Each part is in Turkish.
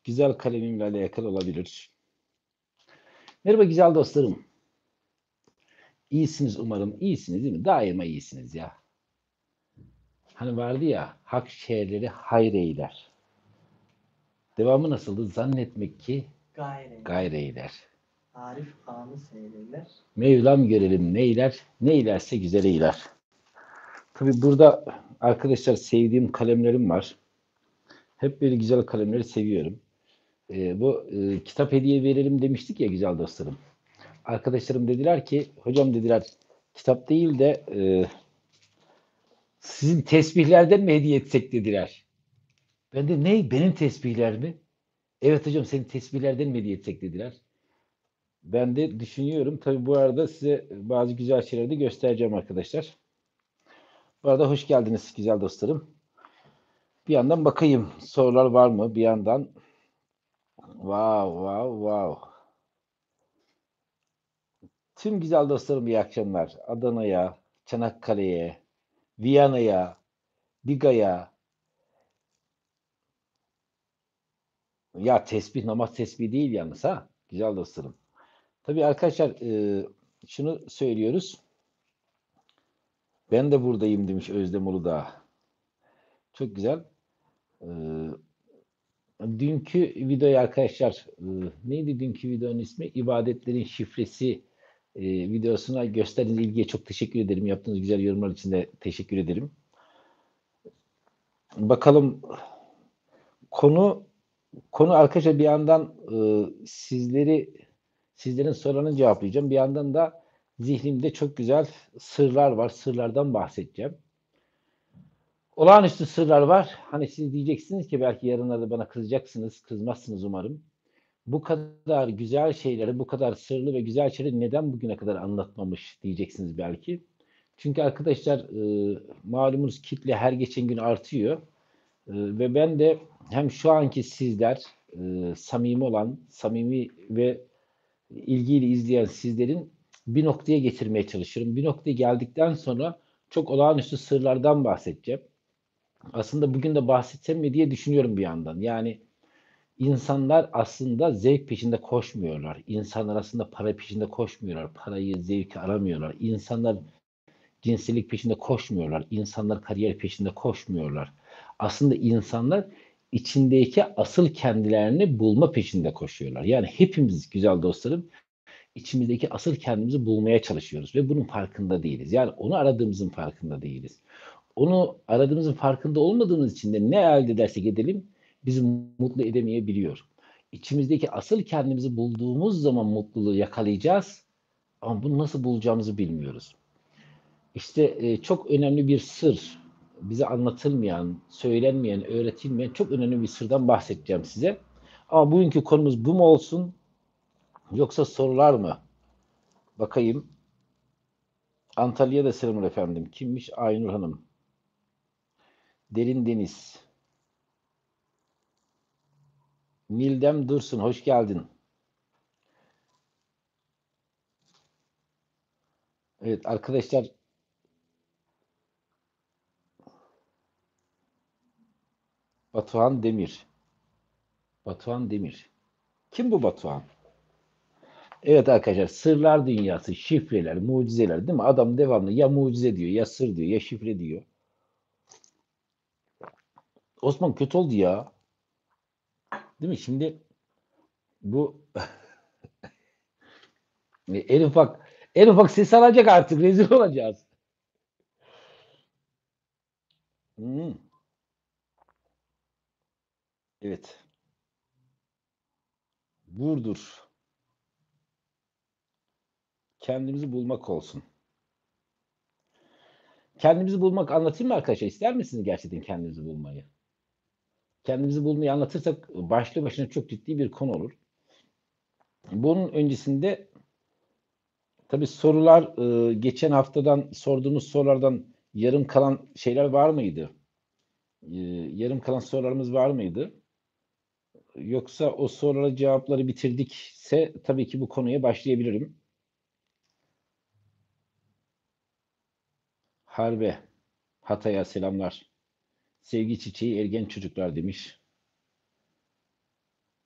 güzel kalemimle alakalı olabilir. Merhaba güzel dostlarım. İyisiniz umarım. İyisiniz değil mi? Daima iyisiniz ya. Hani vardı ya, hak şerleri hayreyler. Devamı nasıldı? Zannetmek ki Gayreyler. gayreyler. Arif anı seyreder. Mevlam görelim neyler, neylerse güzel eyler. Tabii burada arkadaşlar sevdiğim kalemlerim var. Hep böyle güzel kalemleri seviyorum. Bu kitap hediye verelim demiştik ya güzel dostlarım. Arkadaşlarım dediler ki, hocam dediler kitap değil de sizin tesbihlerden mi hediye etsek dediler. Ben de ne? Benim tesbihler mi? Evet hocam senin tesbihlerden mi hediye etsek dediler. Ben de düşünüyorum. Tabii bu arada size bazı güzel şeyleri de göstereceğim arkadaşlar. Bu arada hoş geldiniz güzel dostlarım. Bir yandan bakayım sorular var mı? Bir yandan wow wow wow. Tüm güzel dostlarım iyi akşamlar. Adana'ya, Çanakkale'ye, Viyana'ya, Biga'ya. Ya tesbih namaz tesbih değil yalnız ha. Güzel dostlarım. Tabii arkadaşlar şunu söylüyoruz. Ben de buradayım demiş Özlem Uludağ. Çok güzel. E, Dünkü videoyu arkadaşlar neydi dünkü videonun ismi? İbadetlerin şifresi videosuna gösterdiğiniz ilgiye çok teşekkür ederim. Yaptığınız güzel yorumlar için de teşekkür ederim. Bakalım konu arkadaşlar bir yandan sizlerin sorularını cevaplayacağım. Bir yandan da zihnimde çok güzel sırlar var. Sırlardan bahsedeceğim. Olağanüstü sırlar var. Hani siz diyeceksiniz ki belki yarınlarda bana kızacaksınız. Kızmazsınız umarım. Bu kadar güzel şeyleri, bu kadar sırlı ve güzel şeyleri neden bugüne kadar anlatmamış diyeceksiniz belki. Çünkü arkadaşlar malumunuz kitle her geçen gün artıyor. Ve ben de hem şu anki sizler samimi olan, samimi ve ilgiyle izleyen sizlerin bir noktaya getirmeye çalışıyorum. Bir noktaya geldikten sonra çok olağanüstü sırlardan bahsedeceğim. Aslında bugün de bahsetsem mi diye düşünüyorum bir yandan. Yani insanlar aslında zevk peşinde koşmuyorlar. İnsanlar aslında para peşinde koşmuyorlar. Parayı, zevki aramıyorlar. İnsanlar cinsellik peşinde koşmuyorlar. İnsanlar kariyer peşinde koşmuyorlar. Aslında insanlar içindeki asıl kendilerini bulma peşinde koşuyorlar. Yani hepimiz güzel dostlarım içimizdeki asıl kendimizi bulmaya çalışıyoruz ve bunun farkında değiliz. Yani onu aradığımızın farkında değiliz. Onu aradığımızın farkında olmadığımız için de ne elde edersek edelim bizi mutlu edemeyebiliyor. İçimizdeki asıl kendimizi bulduğumuz zaman mutluluğu yakalayacağız ama bunu nasıl bulacağımızı bilmiyoruz. İşte çok önemli bir sır, bize anlatılmayan, söylenmeyen, öğretilmeyen çok önemli bir sırdan bahsedeceğim size. Ama bugünkü konumuz bu mu olsun yoksa sorular mı? Bakayım. Antalya'da selamlar efendim. Kimmiş? Aynur Hanım. Derin Deniz. Nildem Dursun, hoş geldin. Evet arkadaşlar, Batuhan Demir. Batuhan Demir. Kim bu Batuhan? Evet arkadaşlar, sırlar dünyası, şifreler, mucizeler değil mi? Adam devamlı ya mucize diyor, ya sır diyor, ya şifre diyor. Osman kötü oldu ya. Değil mi? Şimdi bu en ufak ses alacak artık. Rezil olacağız. Hmm, evet. Burdur. Kendimizi bulmak olsun. Kendimizi bulmak anlatayım mı arkadaşlar? İster misiniz gerçekten kendimizi bulmayı? Kendimizi bulmayı anlatırsak başlı başına çok ciddi bir konu olur. Bunun öncesinde tabii sorular geçen haftadan sorduğunuz sorulardan yarım kalan şeyler var mıydı? Yarım kalan sorularımız var mıydı? Yoksa o sorulara cevapları bitirdikse tabii ki bu konuya başlayabilirim. Harbe, Hatay'a selamlar. Sevgi çiçeği ergen çocuklar demiş.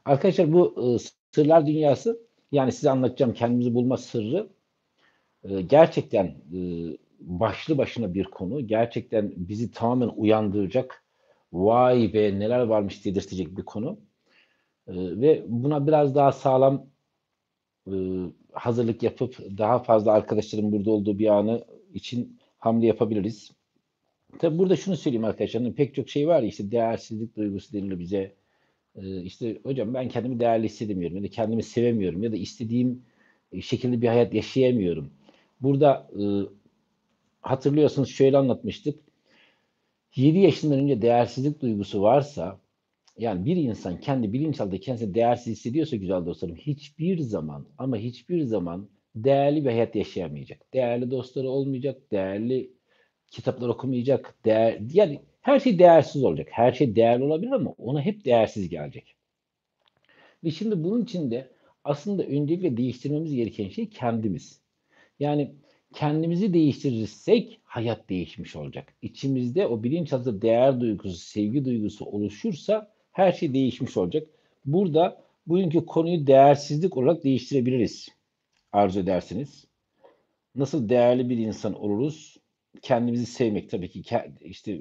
Arkadaşlar bu sırlar dünyası, yani size anlatacağım kendimizi bulma sırrı gerçekten başlı başına bir konu. Gerçekten bizi tamamen uyandıracak, vay be neler varmış dedirtecek bir konu. Ve buna biraz daha sağlam e, hazırlık yapıp daha fazla arkadaşların burada olduğu bir anı için hamle yapabiliriz. Tabii burada şunu söyleyeyim arkadaşlar, hani pek çok şey var ya, işte değersizlik duygusu deniliyor bize. İşte hocam ben kendimi değerli hissedemiyorum ya da kendimi sevemiyorum ya da istediğim şekilde bir hayat yaşayamıyorum. Burada hatırlıyorsunuz şöyle anlatmıştık. 7 yaşından önce değersizlik duygusu varsa, yani bir insan kendi bilinçaltında kendisini değersiz hissediyorsa güzel dostlarım, hiçbir zaman ama hiçbir zaman değerli bir hayat yaşayamayacak. Değerli dostları olmayacak, değerli kitaplar okumayacak, yani her şey değersiz olacak. Her şey değerli olabilir ama ona hep değersiz gelecek. Ve şimdi bunun için de aslında öncelikle değiştirmemiz gereken şey kendimiz. Yani kendimizi değiştirirsek hayat değişmiş olacak. İçimizde o bilinçaltı değer duygusu, sevgi duygusu oluşursa her şey değişmiş olacak. Burada bugünkü konuyu değersizlik olarak değiştirebiliriz. Arzu edersiniz. Nasıl değerli bir insan oluruz? Kendimizi sevmek tabii ki. İşte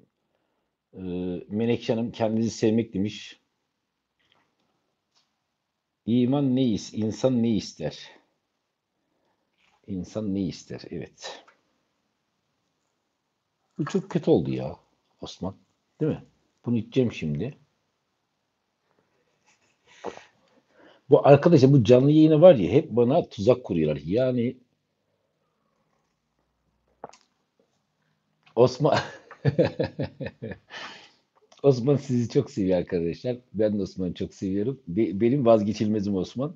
Menekşe Hanım kendinizi sevmek demiş. İman ne is? İnsan ne ister? İnsan ne ister? Evet. Bu çok kötü oldu ya Osman. Değil mi? Bunu içeceğim şimdi. Bu arkadaşlar bu canlı yayını var ya hep bana tuzak kuruyorlar. Yani Osman Osman sizi çok seviyor arkadaşlar. Ben de Osman'ı çok seviyorum. Benim vazgeçilmezim Osman.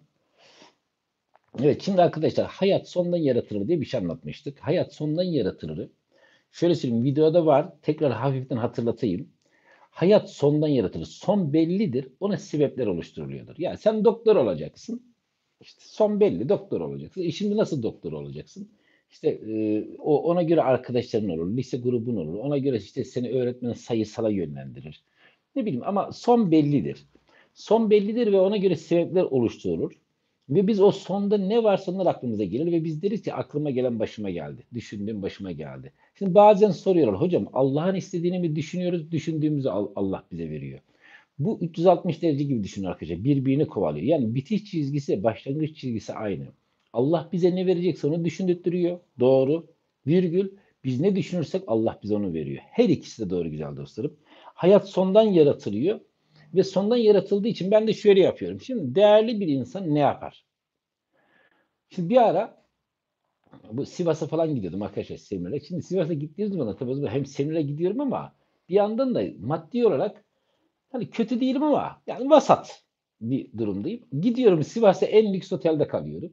Evet şimdi arkadaşlar hayat sondan yaratılır diye bir şey anlatmıştık. Hayat sondan yaratılır. Şöyle söyleyeyim videoda var. Tekrar hafiften hatırlatayım. Hayat sondan yaratılır. Son bellidir. Ona sebepler oluşturuluyordur. Yani sen doktor olacaksın. İşte son belli doktor olacaksın. Şimdi nasıl doktor olacaksın? İşte ona göre arkadaşların olur, lise grubun olur. Ona göre işte seni öğretmen sayısala yönlendirir. Ne bileyim ama son bellidir. Son bellidir ve ona göre sebepler oluşturulur. Ve biz o sonda ne varsa onlar aklımıza gelir ve biz deriz ki aklıma gelen başıma geldi. Düşündüğüm başıma geldi. Şimdi bazen soruyorlar hocam Allah'ın istediğini mi düşünüyoruz, düşündüğümüzü Allah bize veriyor. Bu 360 derece gibi düşünün arkadaşlar. Birbirini kovalıyor. Yani bitiş çizgisi, başlangıç çizgisi aynı. Allah bize ne verecekse onu düşündürtüyor. Doğru. Virgül. Biz ne düşünürsek Allah bize onu veriyor. Her ikisi de doğru güzel dostlarım. Hayat sondan yaratılıyor. Ve sondan yaratıldığı için ben de şöyle yapıyorum. Şimdi değerli bir insan ne yapar? Şimdi bir ara bu Sivas'a falan gidiyordum arkadaşlar seminere. Şimdi Sivas'a gittiğim zaman tabii o zaman hem seminere gidiyorum ama bir yandan da maddi olarak hani kötü değilim ama yani vasat bir durumdayım. Gidiyorum Sivas'ta en lüks otelde kalıyorum.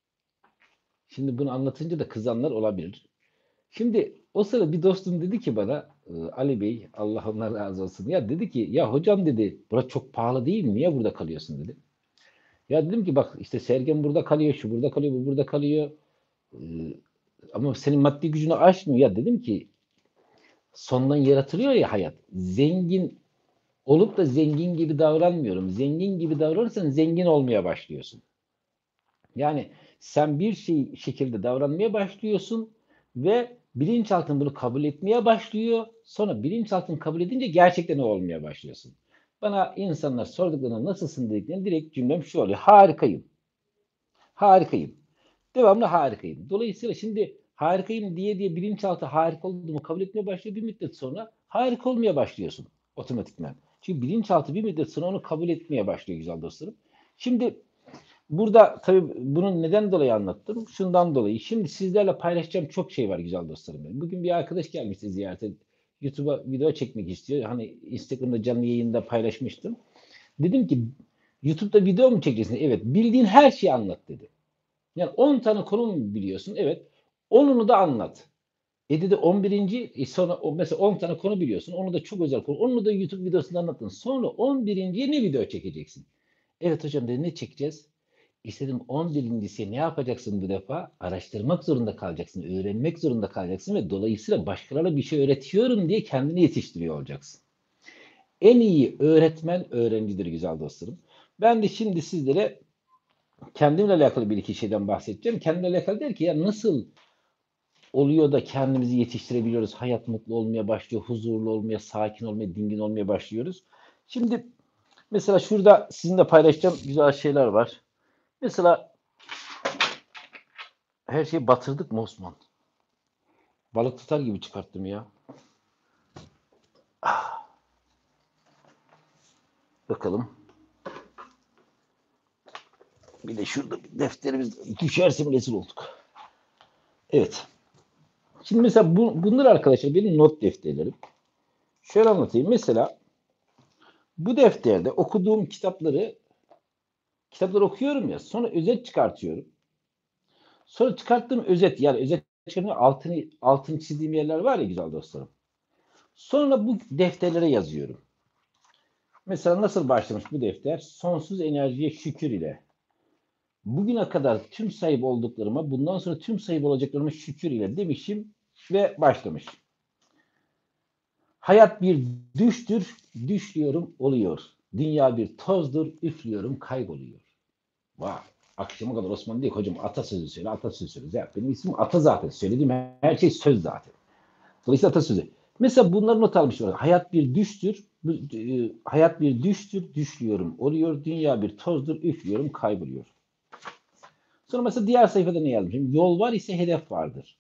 Şimdi bunu anlatınca da kızanlar olabilir. Şimdi o sırada bir dostum dedi ki bana Ali Bey Allah ondan razı olsun. Ya dedi ki ya hocam dedi burası çok pahalı değil mi? Niye burada kalıyorsun dedi. Ya dedim ki bak işte Sergen burada kalıyor, şu burada kalıyor, bu burada kalıyor. E, Ama senin maddi gücünü aşmıyor. Ya dedim ki sondan yaratılıyor ya hayat. Zengin olup da zengin gibi davranmıyorum. Zengin gibi davranırsan zengin olmaya başlıyorsun. Yani sen bir şekilde davranmaya başlıyorsun ve bilinçaltın bunu kabul etmeye başlıyor. Sonra bilinçaltın kabul edince gerçekten o olmaya başlıyorsun. Bana insanlar sorduklarında nasılsın dediklerinde direkt cümlem şu oluyor. Harikayım. Harikayım. Devamlı harikayım. Dolayısıyla şimdi harikayım diye bilinçaltı harika olduğumu kabul etmeye başlıyor. Bir müddet sonra harika olmaya başlıyorsun otomatikman. Çünkü bilinçaltı bir müddet sonra onu kabul etmeye başlıyor güzel dostlarım. Şimdi burada tabii bunun neden dolayı anlattım? Şundan dolayı. Şimdi sizlerle paylaşacağım çok şey var güzel dostlarım benim. Bugün bir arkadaş gelmişti ziyarete. YouTube'a video çekmek istiyor. Hani Instagram'da canlı yayında paylaşmıştım. Dedim ki YouTube'da video mu çekeceksin? Evet. Bildiğin her şeyi anlat dedi. Yani 10 tane konu mu biliyorsun? Evet. 10'unu da anlat. Dedi 11. Sonra mesela 10 tane konu biliyorsun. Onu da çok özel konu. Onu da YouTube videosunda anlattın. Sonra 11.'ye ne video çekeceksin? Evet hocam dedi ne çekeceğiz? İstedim 11.'si ne yapacaksın bu defa? Araştırmak zorunda kalacaksın, öğrenmek zorunda kalacaksın ve dolayısıyla başkalarına bir şey öğretiyorum diye kendini yetiştiriyor olacaksın. En iyi öğretmen öğrencidir güzel dostlarım. Ben de şimdi sizlere kendimle alakalı bir iki şeyden bahsedeceğim. Kendimle alakalı der ki ya nasıl oluyor da kendimizi yetiştirebiliyoruz? Hayat mutlu olmaya başlıyor, huzurlu olmaya, sakin olmaya, dingin olmaya başlıyoruz. Şimdi mesela şurada sizinle paylaşacağım güzel şeyler var. Mesela her şeyi batırdık mı Osman? Balık tutar gibi çıkarttım ya. Bakalım. Bir de şurada bir defterimiz düşerse rezil olduk. Evet. Şimdi mesela bunlar arkadaşlar benim not defterlerim. Şöyle anlatayım. Mesela bu defterde okuduğum kitapları okuyorum ya. Sonra özet çıkartıyorum. Sonra çıkarttığım özet yani özet çıkartma altını çizdiğim yerler var ya güzel dostlarım. Sonra bu defterlere yazıyorum. Mesela nasıl başlamış bu defter? Sonsuz enerjiye şükür ile. Bugüne kadar tüm sahip olduklarıma, bundan sonra tüm sahip olacaklarıma şükür ile demişim ve başlamış. Hayat bir düştür, düşüyorum, oluyor. Dünya bir tozdur, üflüyorum, kayboluyor. Vay. Akşama kadar Osman diyor ki hocam atasözü söyle, atasözü söyle. Ya benim ismim Ata zaten. Söylediğim her şey söz zaten. Dolayısıyla atasözü. Mesela bunları not almışlar. Hayat bir düştür, hayat bir düştür, düşüyorum, oluyor. Dünya bir tozdur, üflüyorum, kayboluyor. Sonra mesela diğer sayfada ne yazmışım? Yol var ise hedef vardır.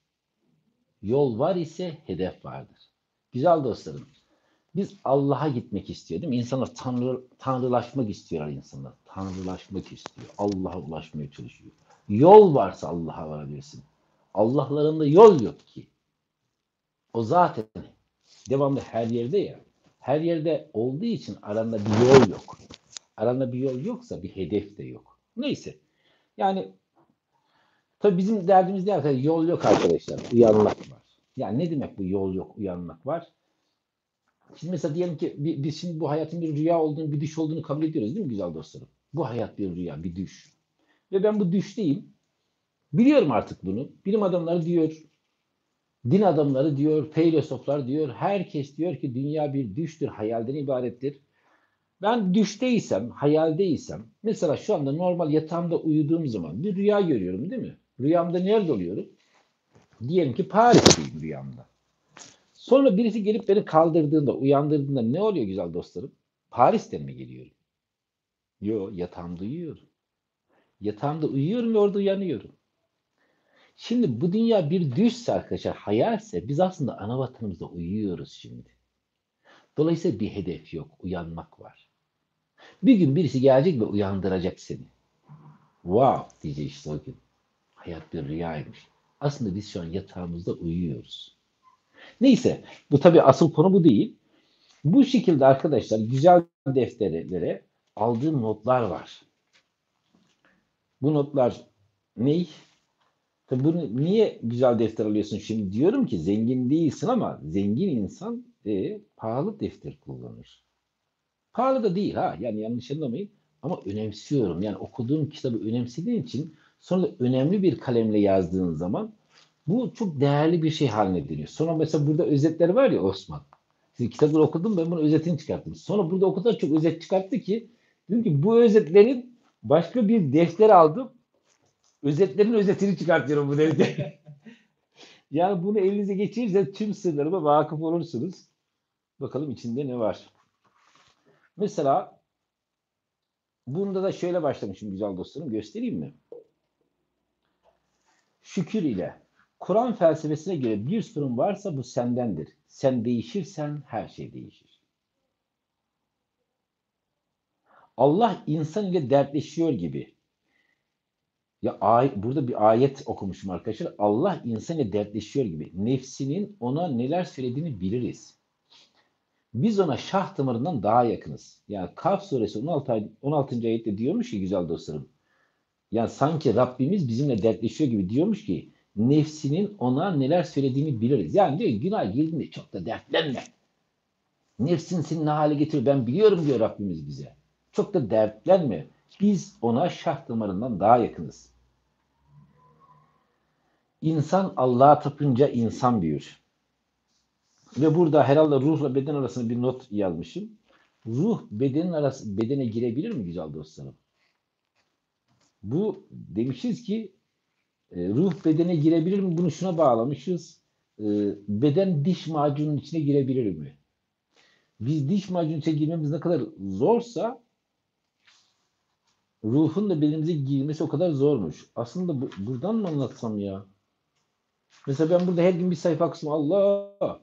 Yol var ise hedef vardır. Güzel dostlarım. Biz Allah'a gitmek istiyor değil mi? İnsanlar tanrılaşmak istiyorlar insanlar. Tanrılaşmak istiyor. Allah'a ulaşmaya çalışıyor. Yol varsa Allah'a varabilirsin. Allah'larında yol yok ki. O zaten devamlı her yerde ya. Her yerde olduğu için aranda bir yol yok. Aranda bir yol yoksa bir hedef de yok. Neyse. Yani tabii bizim derdimiz ne arkadaşlar? Yol yok arkadaşlar. Uyanmak var. Yani ne demek bu yol yok, uyanmak var? Şimdi mesela diyelim ki biz şimdi bu hayatın bir rüya olduğunu, bir düş olduğunu kabul ediyoruz değil mi güzel dostlarım? Bu hayat bir rüya, bir düş. Ve ben bu düşteyim. Biliyorum artık bunu. Bilim adamları diyor, din adamları diyor, filozoflar diyor, herkes diyor ki dünya bir düştür, hayalden ibarettir. Ben düşteysem, hayaldeysem, mesela şu anda normal yatağımda uyuduğum zaman bir rüya görüyorum değil mi? Rüyamda nerede oluyorum? Diyelim ki Paris'teyim rüyamda. Sonra birisi gelip beni kaldırdığında, uyandırdığında ne oluyor güzel dostlarım? Paris'ten mi geliyorum? Yo, yatağımda uyuyorum. Yatağımda uyuyorum ve orada uyanıyorum. Şimdi bu dünya bir düşse arkadaşlar, hayalse biz aslında ana vatanımızda uyuyoruz şimdi. Dolayısıyla bir hedef yok, uyanmak var. Bir gün birisi gelecek ve uyandıracak seni. Wow diyecek işte o gün. Hayat bir rüyaymış. Aslında biz şu an yatağımızda uyuyoruz. Neyse, bu tabii asıl konu bu değil. Bu şekilde arkadaşlar güzel defterlere aldığım notlar var. Bu notlar ne? Tabii bunu niye güzel defter alıyorsun şimdi? Diyorum ki zengin değilsin ama zengin insan pahalı defter kullanır. Pahalı da değil ha. Yani yanlış anlamayın. Ama önemsiyorum. Yani okuduğum kitabı önemsediğim için sonra önemli bir kalemle yazdığın zaman bu çok değerli bir şey haline dönüyor. Sonra mesela burada özetler var ya Osman. Şimdi kitapları okudum ben bunun özetini çıkarttım. Sonra burada o kadar çok özet çıkarttı ki dedim ki bu özetlerin başka bir defter aldım. Özetlerin özetini çıkartıyorum bu defter. Yani bunu elinize geçirirse tüm sırlarıma vakıf olursunuz. Bakalım içinde ne var. Mesela bunda da şöyle başlamışım güzel dostlarım. Göstereyim mi? Şükür ile. Kur'an felsefesine göre bir sorun varsa bu sendendir. Sen değişirsen her şey değişir. Allah insan ile dertleşiyor gibi. Ya burada bir ayet okumuşum arkadaşlar. Allah insan ile dertleşiyor gibi. Nefsinin ona neler söylediğini biliriz. Biz ona şah damarından daha yakınız. Yani Kaf suresi 16. ayette diyormuş ki güzel dostlarım. Yani sanki Rabbimiz bizimle dertleşiyor gibi diyormuş ki nefsinin ona neler söylediğini biliriz. Yani diyor günah girdiğinde çok da dertlenme. Nefsin seni ne hale getirir ben biliyorum diyor Rabbimiz bize. Çok da dertlenme. Biz ona şah damarından daha yakınız. İnsan Allah'a tapınca insan büyür. Ve burada herhalde ruhla beden arasında bir not yazmışım. ruh bedene girebilir mi güzel dostlarım? Bu demişiz ki ruh bedene girebilir mi? Bunu şuna bağlamışız. E, Beden diş macunun içine girebilir mi? Biz diş macunun içine girmemiz ne kadar zorsa ruhun da bedenimize girmesi o kadar zormuş. Aslında buradan mı anlatsam ya? Mesela ben burada her gün bir sayfa kısmı Allah.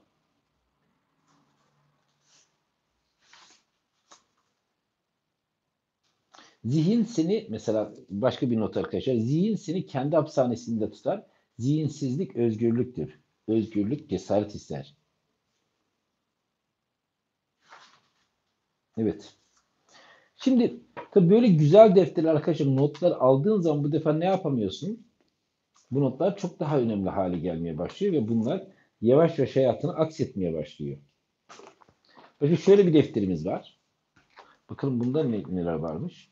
Zihin seni mesela başka bir not arkadaşlar. Zihin seni kendi hapishanesinde tutar. Zihinsizlik özgürlüktür. Özgürlük cesaret ister. Evet. Şimdi tabii böyle güzel defterler arkadaşlar notlar aldığın zaman bu defa ne yapamıyorsun? Bu notlar çok daha önemli hale gelmeye başlıyor ve bunlar yavaş yavaş hayatını aksetmeye başlıyor. Bakın şöyle bir defterimiz var. Bakalım bunda neler varmış.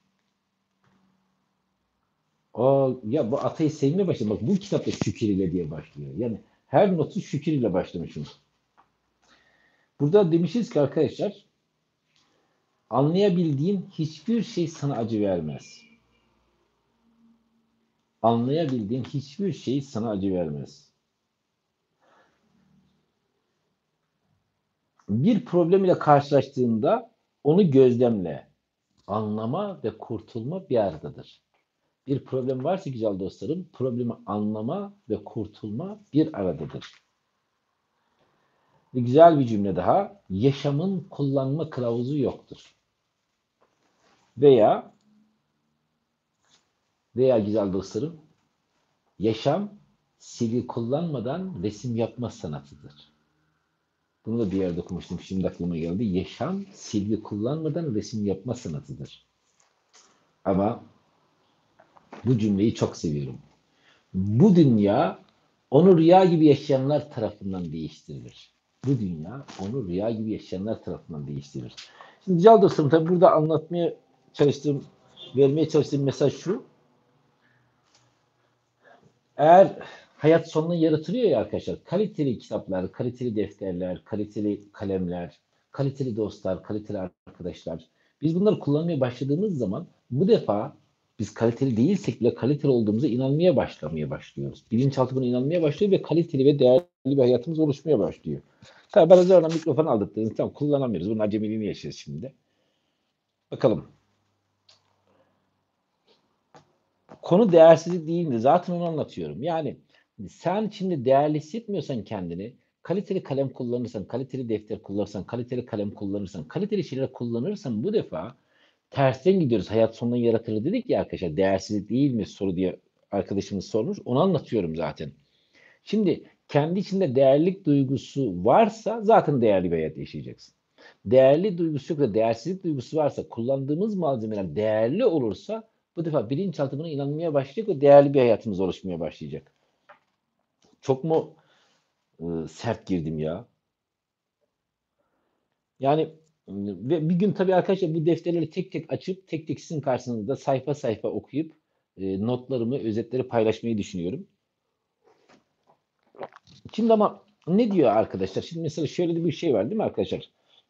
Ya bu Atay'ı sevmeye başladım. Bak bu kitapta şükür ile diye başlıyor. Yani her notu şükür ile başlamışım. Burada demişiz ki arkadaşlar anlayabildiğin hiçbir şey sana acı vermez. Anlayabildiğin hiçbir şey sana acı vermez. Bir problem ile karşılaştığında onu gözlemle. Anlama ve kurtulma bir aradadır. Bir problem varsa güzel dostlarım, problemi anlama ve kurtulma bir aradadır. Ve güzel bir cümle daha, yaşamın kullanma kılavuzu yoktur. Veya güzel dostlarım, yaşam silgi kullanmadan resim yapma sanatıdır. Bunu da bir yerde okumuştum, şimdi aklıma geldi. Yaşam silgi kullanmadan resim yapma sanatıdır. Ama bu cümleyi çok seviyorum. Bu dünya onu rüya gibi yaşayanlar tarafından değiştirilir. Bu dünya onu rüya gibi yaşayanlar tarafından değiştirilir. Şimdi güzel dostlarım tabii burada anlatmaya çalıştığım, vermeye çalıştığım mesaj şu. Eğer hayat sonunu yaratılıyor ya arkadaşlar, kaliteli kitaplar, kaliteli defterler, kaliteli kalemler, kaliteli dostlar, kaliteli arkadaşlar. Biz bunları kullanmaya başladığımız zaman bu defa biz kaliteli değilsek bile kaliteli olduğumuza inanmaya başlıyoruz. Bilinçaltı buna inanmaya başlıyor ve kaliteli ve değerli bir hayatımız oluşmaya başlıyor. Tabii ben özel mikrofon aldırdığımız tam kullanamıyoruz. Bunun acemiliğini yaşıyoruz şimdi. Bakalım. Konu değersizlik değildi. Zaten onu anlatıyorum. Yani sen şimdi değerli hissetmiyorsan kendini, kaliteli kalem kullanırsan, kaliteli defter kullanırsan, kaliteli kalem kullanırsan, kaliteli şeyler kullanırsan bu defa tersten gidiyoruz. Hayat sonundan yaratılır dedik ya arkadaşlar. Değersizlik değil mi soru diye arkadaşımız sormuş. Onu anlatıyorum zaten. Şimdi kendi içinde değerlilik duygusu varsa zaten değerli bir hayat yaşayacaksın. Değerli duygusu yok da değersizlik duygusu varsa kullandığımız malzemeler değerli olursa bu defa bilinçaltı buna inanmaya başlayacak ve değerli bir hayatımız oluşmaya başlayacak. Çok mu sert girdim ya? Yani ve bir gün tabii arkadaşlar bu defterleri tek tek açıp tek tek sizin karşınızda sayfa sayfa okuyup notlarımı, özetleri paylaşmayı düşünüyorum. Şimdi ama ne diyor arkadaşlar? Şimdi mesela şöyle de bir şey var değil mi arkadaşlar?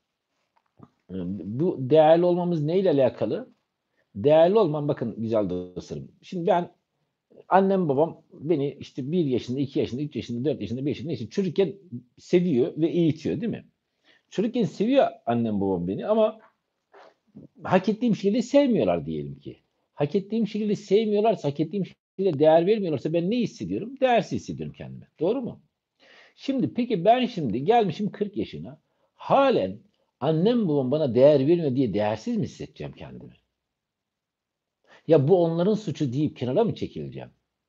Bu değerli olmamız neyle alakalı? Değerli olmam bakın güzel dostlarım. Şimdi ben annem babam beni işte 1 yaşında, 2 yaşında, 3 yaşında, 4 yaşında, 5 yaşında işte çocukken seviyor ve eğitiyor değil mi? Çocukken seviyor annem babam beni ama hak ettiğim şekilde sevmiyorlar diyelim ki. Hak ettiğim şekilde sevmiyorlarsa, hak ettiğim şekilde değer vermiyorlarsa ben ne hissediyorum? Değersiz hissediyorum kendimi. Doğru mu? Şimdi peki ben şimdi gelmişim 40 yaşına. Halen annem babam bana değer vermiyor diye değersiz mi hissedeceğim kendimi? Ya bu onların suçu deyip kenara mı çekileceğim?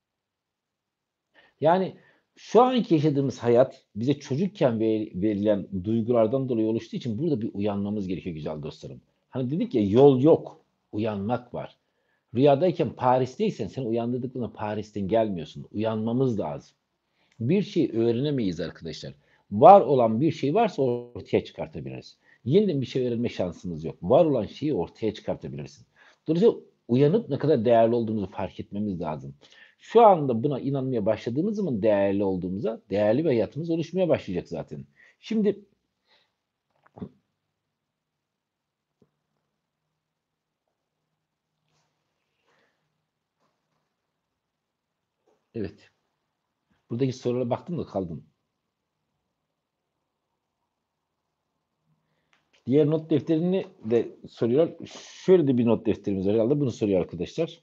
Yani şu anki yaşadığımız hayat bize çocukken verilen duygulardan dolayı oluştuğu için burada bir uyanmamız gerekiyor güzel dostlarım. Hani dedik ya yol yok, uyanmak var. Rüyadayken Paris'teysen sen uyandırdıklarında Paris'ten gelmiyorsun. Uyanmamız lazım. Bir şey öğrenemeyiz arkadaşlar. Var olan bir şey varsa ortaya çıkartabiliriz. Yeniden bir şey öğrenme şansımız yok. Var olan şeyi ortaya çıkartabilirsin. Dolayısıyla uyanıp ne kadar değerli olduğumuzu fark etmemiz lazım. Şu anda buna inanmaya başladığımız zaman değerli olduğumuza, değerli bir hayatımız oluşmaya başlayacak zaten. Şimdi Evet. Buradaki sorulara baktım da kaldım. Diğer not defterini de soruyor. Şöyle de bir not defterimiz var herhalde. Bunu soruyor arkadaşlar.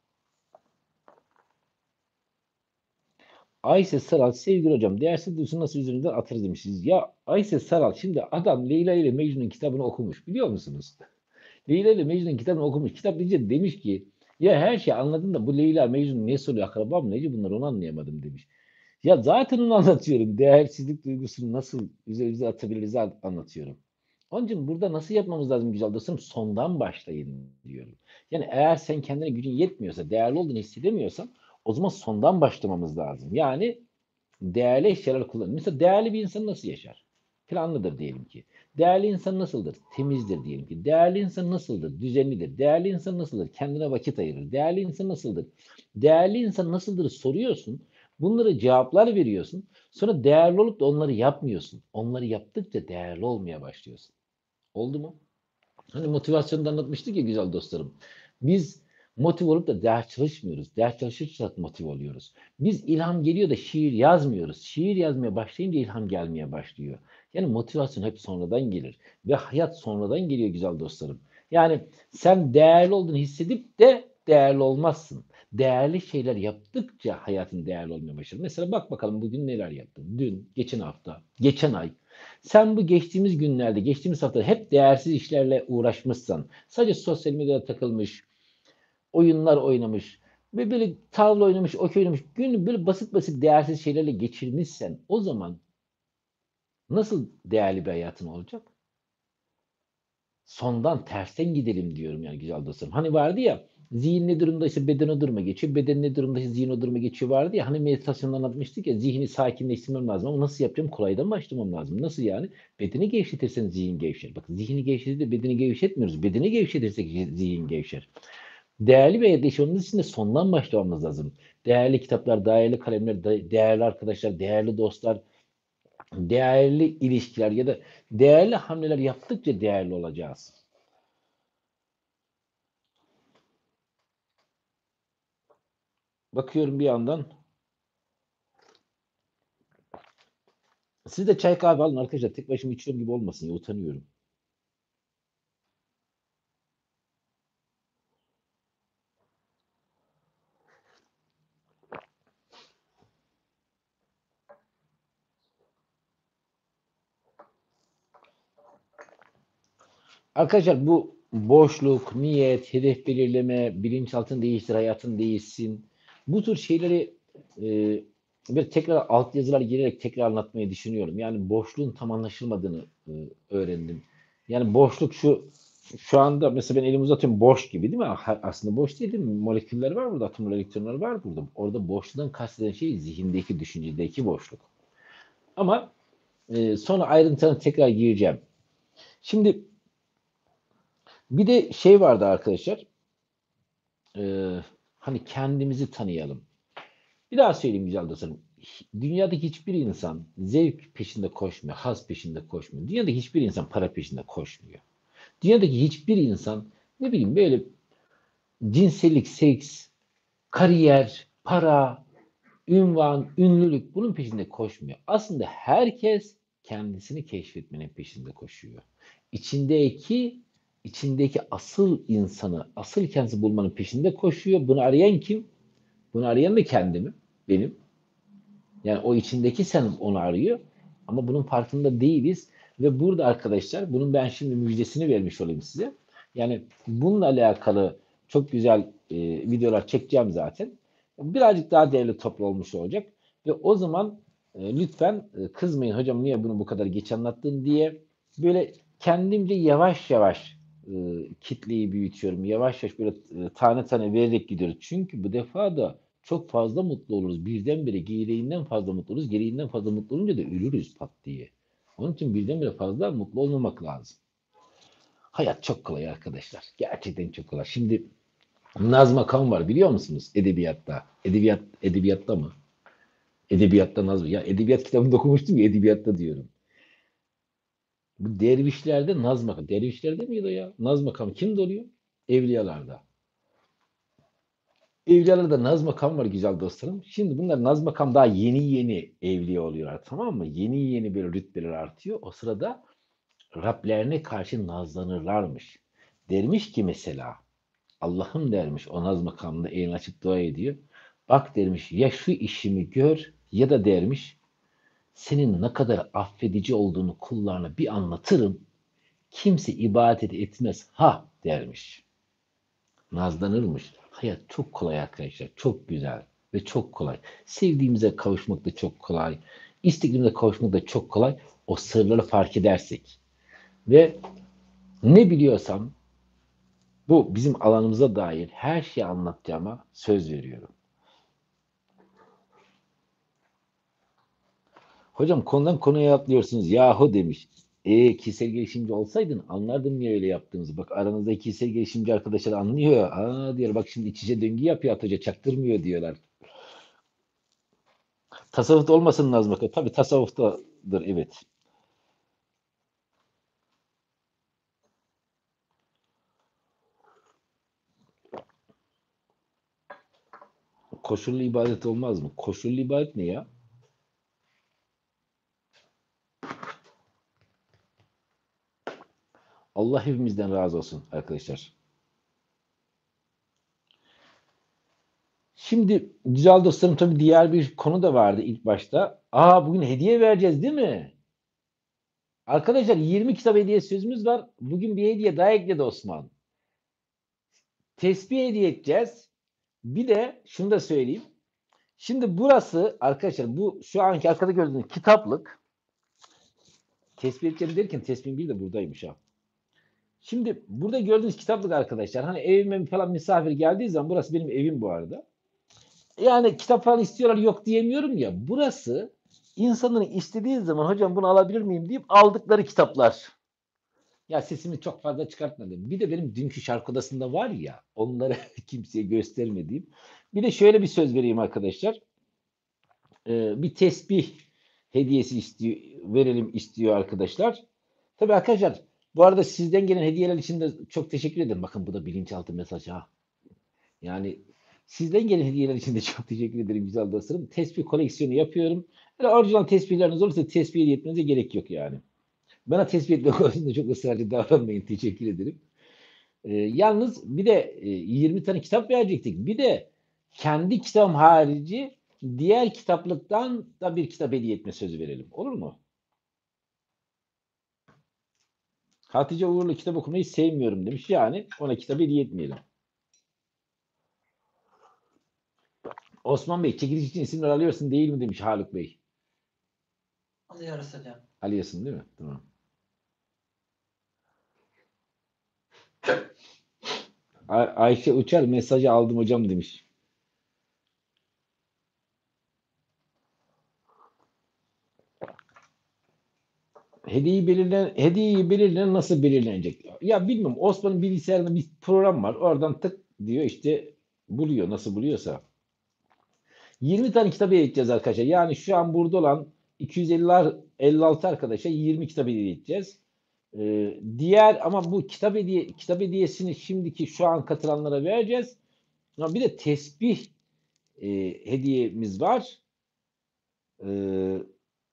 Ayşe Saral, sevgili hocam, değersiz diyorsun nasıl üzerinden atarız demişsiniz. Ya Ayşe Saral, şimdi adam Leyla ile Mecnun kitabını okumuş, biliyor musunuz? Leyla ile Mecnun kitabını okumuş. Kitap deyince demiş ki, ya her şeyi anladın da bu Leyla Mecnun ne soruyor, akraba mı neci bunlar, onu anlayamadım demiş. Ya zaten onu anlatıyorum. Değersizlik duygusunu nasıl üzerimize atabiliriz anlatıyorum. Onun için burada nasıl yapmamız lazım güzel dostlarım? Sondan başlayın diyorum. Yani eğer sen kendine gücün yetmiyorsa, değerli olduğunu hissedemiyorsan o zaman sondan başlamamız lazım. Yani değerli eşyalar kullanın. Mesela değerli bir insan nasıl yaşar? Planlıdır diyelim ki. Değerli insan nasıldır? Temizdir diyelim ki. Değerli insan nasıldır? Düzenlidir. Değerli insan nasıldır? Kendine vakit ayırır. Değerli insan nasıldır? Değerli insan nasıldır soruyorsun. Bunları cevaplar veriyorsun. Sonra değerli olup da onları yapmıyorsun. Onları yaptıkça değerli olmaya başlıyorsun. Oldu mu? Hani motivasyonda anlatmıştık ya güzel dostlarım. Biz motive olup da ders çalışmıyoruz. Ders çalışırsak motive oluyoruz. Biz ilham geliyor da şiir yazmıyoruz. Şiir yazmaya başlayınca ilham gelmeye başlıyor. Yani motivasyon hep sonradan gelir. Ve hayat sonradan geliyor güzel dostlarım. Yani sen değerli olduğunu hissedip de değerli olmazsın. Değerli şeyler yaptıkça hayatın değerli olmaya başlar. Mesela bak bakalım bugün neler yaptın? Dün, geçen hafta, geçen ay. Sen bu geçtiğimiz günlerde, geçtiğimiz hafta hep değersiz işlerle uğraşmışsan, sadece sosyal medyada takılmış, oyunlar oynamış ve böyle tavla oynamış, okey oynamış, günü böyle basit basit değersiz şeylerle geçirmişsen o zaman nasıl değerli bir hayatın olacak? Sondan tersten gidelim diyorum yani güzel dostlarım. Hani vardı ya zihin ne durumda ise beden o duruma geçiyor. Beden ne durumda ise zihin o duruma geçiyor vardı ya. Hani meditasyonda anlatmıştık ya zihni sakinleştirmem lazım ama nasıl yapacağım? Kolaydan başlamam lazım. Nasıl yani? Bedeni gevşetirsen zihin gevşer. Bak zihni gevşetir de bedeni gevşetmiyoruz. Bedeni gevşetirsek zihin gevşer. Değerli bir hayat yaşamamız için de sondan başlamamız lazım. Değerli kitaplar, değerli kalemler, değerli arkadaşlar, değerli dostlar, değerli ilişkiler ya da değerli hamleler yaptıkça değerli olacağız. Bakıyorum bir yandan. Siz de çay kahve alın arkadaşlar. Tek başıma içiyorum gibi olmasın ya utanıyorum. Arkadaşlar bu boşluk, niyet, hedef belirleme, bilinçaltını değiştir, hayatın değişsin. Bu tür şeyleri e, bir tekrar altyazılar girerek tekrar anlatmayı düşünüyorum. Yani boşluğun tam anlaşılmadığını öğrendim. Yani boşluk şu anda mesela ben elimi uzatıyorum boş gibi değil mi? Aslında boş değil, değil mi? Moleküller var burada, atomlar, elektronlar var burada. Orada boşluğun kasteden şey zihindeki, düşüncedeki boşluk. Ama sonra ayrıntılarına tekrar gireceğim. Şimdi bir de şey vardı arkadaşlar. e, Hani kendimizi tanıyalım. Bir daha söyleyeyim güzel dostlarım. Dünyadaki hiçbir insan zevk peşinde koşmuyor, haz peşinde koşmuyor. Dünyadaki hiçbir insan para peşinde koşmuyor. Dünyadaki hiçbir insan ne bileyim böyle cinsellik, seks, kariyer, para, ünvan, ünlülük bunun peşinde koşmuyor. Aslında herkes kendisini keşfetmenin peşinde koşuyor. İçindeki içindeki asıl insanı, asıl kendisi bulmanın peşinde koşuyor. Bunu arayan kim? Bunu arayan da kendimi, benim. Yani o içindeki sen onu arıyor. Ama bunun farkında değiliz. Ve burada arkadaşlar, bunun ben şimdi müjdesini vermiş olayım size. Yani bununla alakalı çok güzel videolar çekeceğim zaten. Birazcık daha değerli toplu olmuş olacak. Ve o zaman lütfen kızmayın hocam niye bunu bu kadar geç anlattın diye. Böyle kendimce yavaş yavaş kitleyi büyütüyorum. Yavaş yavaş böyle tane tane vererek gidiyoruz. Çünkü bu defa da çok fazla mutlu oluruz. Birdenbire gereğinden fazla mutlu oluruz. Gereğinden fazla mutlu olunca da ölürüz pat diye. Onun için birdenbire fazla mutlu olmamak lazım. Hayat çok kolay arkadaşlar. Gerçekten çok kolay. Şimdi Naz Makam var biliyor musunuz edebiyatta? Edebiyatta mı? Edebiyatta Naz. Ya edebiyat kitabında okumuştum ya edebiyatta diyorum. Bu dervişlerde Naz Makam. Dervişlerde miydi o ya? Naz Makam kimde oluyor? Evliyalarda. Evliyalarda. Evliyalarda naz makam var güzel dostlarım. Şimdi bunlar naz makam daha yeni yeni evliya oluyorlar, tamam mı? Yeni yeni böyle rütbeler artıyor. O sırada Rablerine karşı nazlanırlarmış. Dermiş ki mesela Allah'ım dermiş o naz makamında elini açıp dua ediyor. Bak dermiş ya şu işimi gör ya da dermiş senin ne kadar affedici olduğunu kullarına bir anlatırım. Kimse ibadet etmez ha dermiş. Nazlanırmış. Hayat çok kolay arkadaşlar. Çok güzel ve çok kolay. Sevdiğimize kavuşmak da çok kolay. İstediğimize kavuşmak da çok kolay. O sırları fark edersek. Ve ne biliyorsam bu bizim alanımıza dair her şeyi anlatacağıma söz veriyorum. Hocam konudan konuya atlıyorsunuz. Yahu demiş. Kişisel gelişimci olsaydın anlardın niye öyle yaptığınızı. Bak aranızda kişisel gelişimci arkadaşlar anlıyor. Aa diyor bak şimdi iç içe döngü yapıyor Hatice çaktırmıyor diyorlar. Tasavvufta olmasın Nazım Akın. Tabii tasavvuftadır evet. Koşullu ibadet olmaz mı? Koşullu ibadet ne ya? Allah hepimizden razı olsun arkadaşlar. Şimdi güzel dostlarım tabii diğer bir konu da vardı ilk başta. Aa bugün hediye vereceğiz değil mi? Arkadaşlar 20 kitap hediye sözümüz var. Bugün bir hediye daha ekledi Osman. Tesbih hediye edeceğiz. Bir de şunu da söyleyeyim. Şimdi burası arkadaşlar bu şu anki arkada gördüğünüz kitaplık. Tesbih edeceğim derken tesbih bir de buradaymış ha. Şimdi burada gördüğünüz kitaplık arkadaşlar. Hani evime falan misafir geldiği zaman burası benim evim bu arada. Yani kitap falan istiyorlar yok diyemiyorum ya. Burası insanın istediği zaman hocam bunu alabilir miyim deyip aldıkları kitaplar. Ya sesimi çok fazla çıkartmadım. Bir de benim dünkü şarkı odasında var ya onları kimseye göstermediğim. Bir de şöyle bir söz vereyim arkadaşlar. Bir tesbih hediyesi istiyor, verelim istiyor arkadaşlar. Tabii arkadaşlar bu arada sizden gelen hediyeler için de çok teşekkür ederim. Bakın bu da bilinçaltı mesaj ha. Yani sizden gelen hediyeler için de çok teşekkür ederim güzel dostlarım. Tespih koleksiyonu yapıyorum. Böyle orijinal tespihleriniz olursa tespih hediye etmenize gerek yok yani. Bana tespih etme konusunda çok ısrarcı davranmayın. Teşekkür ederim. Yalnız bir de 20 tane kitap verecektik. Bir de kendi kitabım harici diğer kitaplıktan da bir kitap hediye etme sözü verelim. Olur mu? Hatice Uğurlu kitap okumayı sevmiyorum demiş. Yani ona kitap hediye etmeyelim. Osman Bey çekiliş için isimler alıyorsun değil mi demiş Haluk Bey. Alıyoruz hocam. Alıyorsun değil mi? Tamam. Ayşe Uçar mesajı aldım hocam demiş. Hediyeyi belirlen nasıl belirlenecek? Ya bilmiyorum. Osman'ın bilgisayarında bir program var. Oradan tık diyor işte buluyor nasıl buluyorsa. 20 tane kitap hediye edeceğiz arkadaşlar. Yani şu an burada olan 256 arkadaşa 20 kitap hediye edeceğiz. Diğer ama bu kitap hediyesini şimdiki şu an katılanlara vereceğiz. Ama bir de tesbih hediyemiz var. Ee,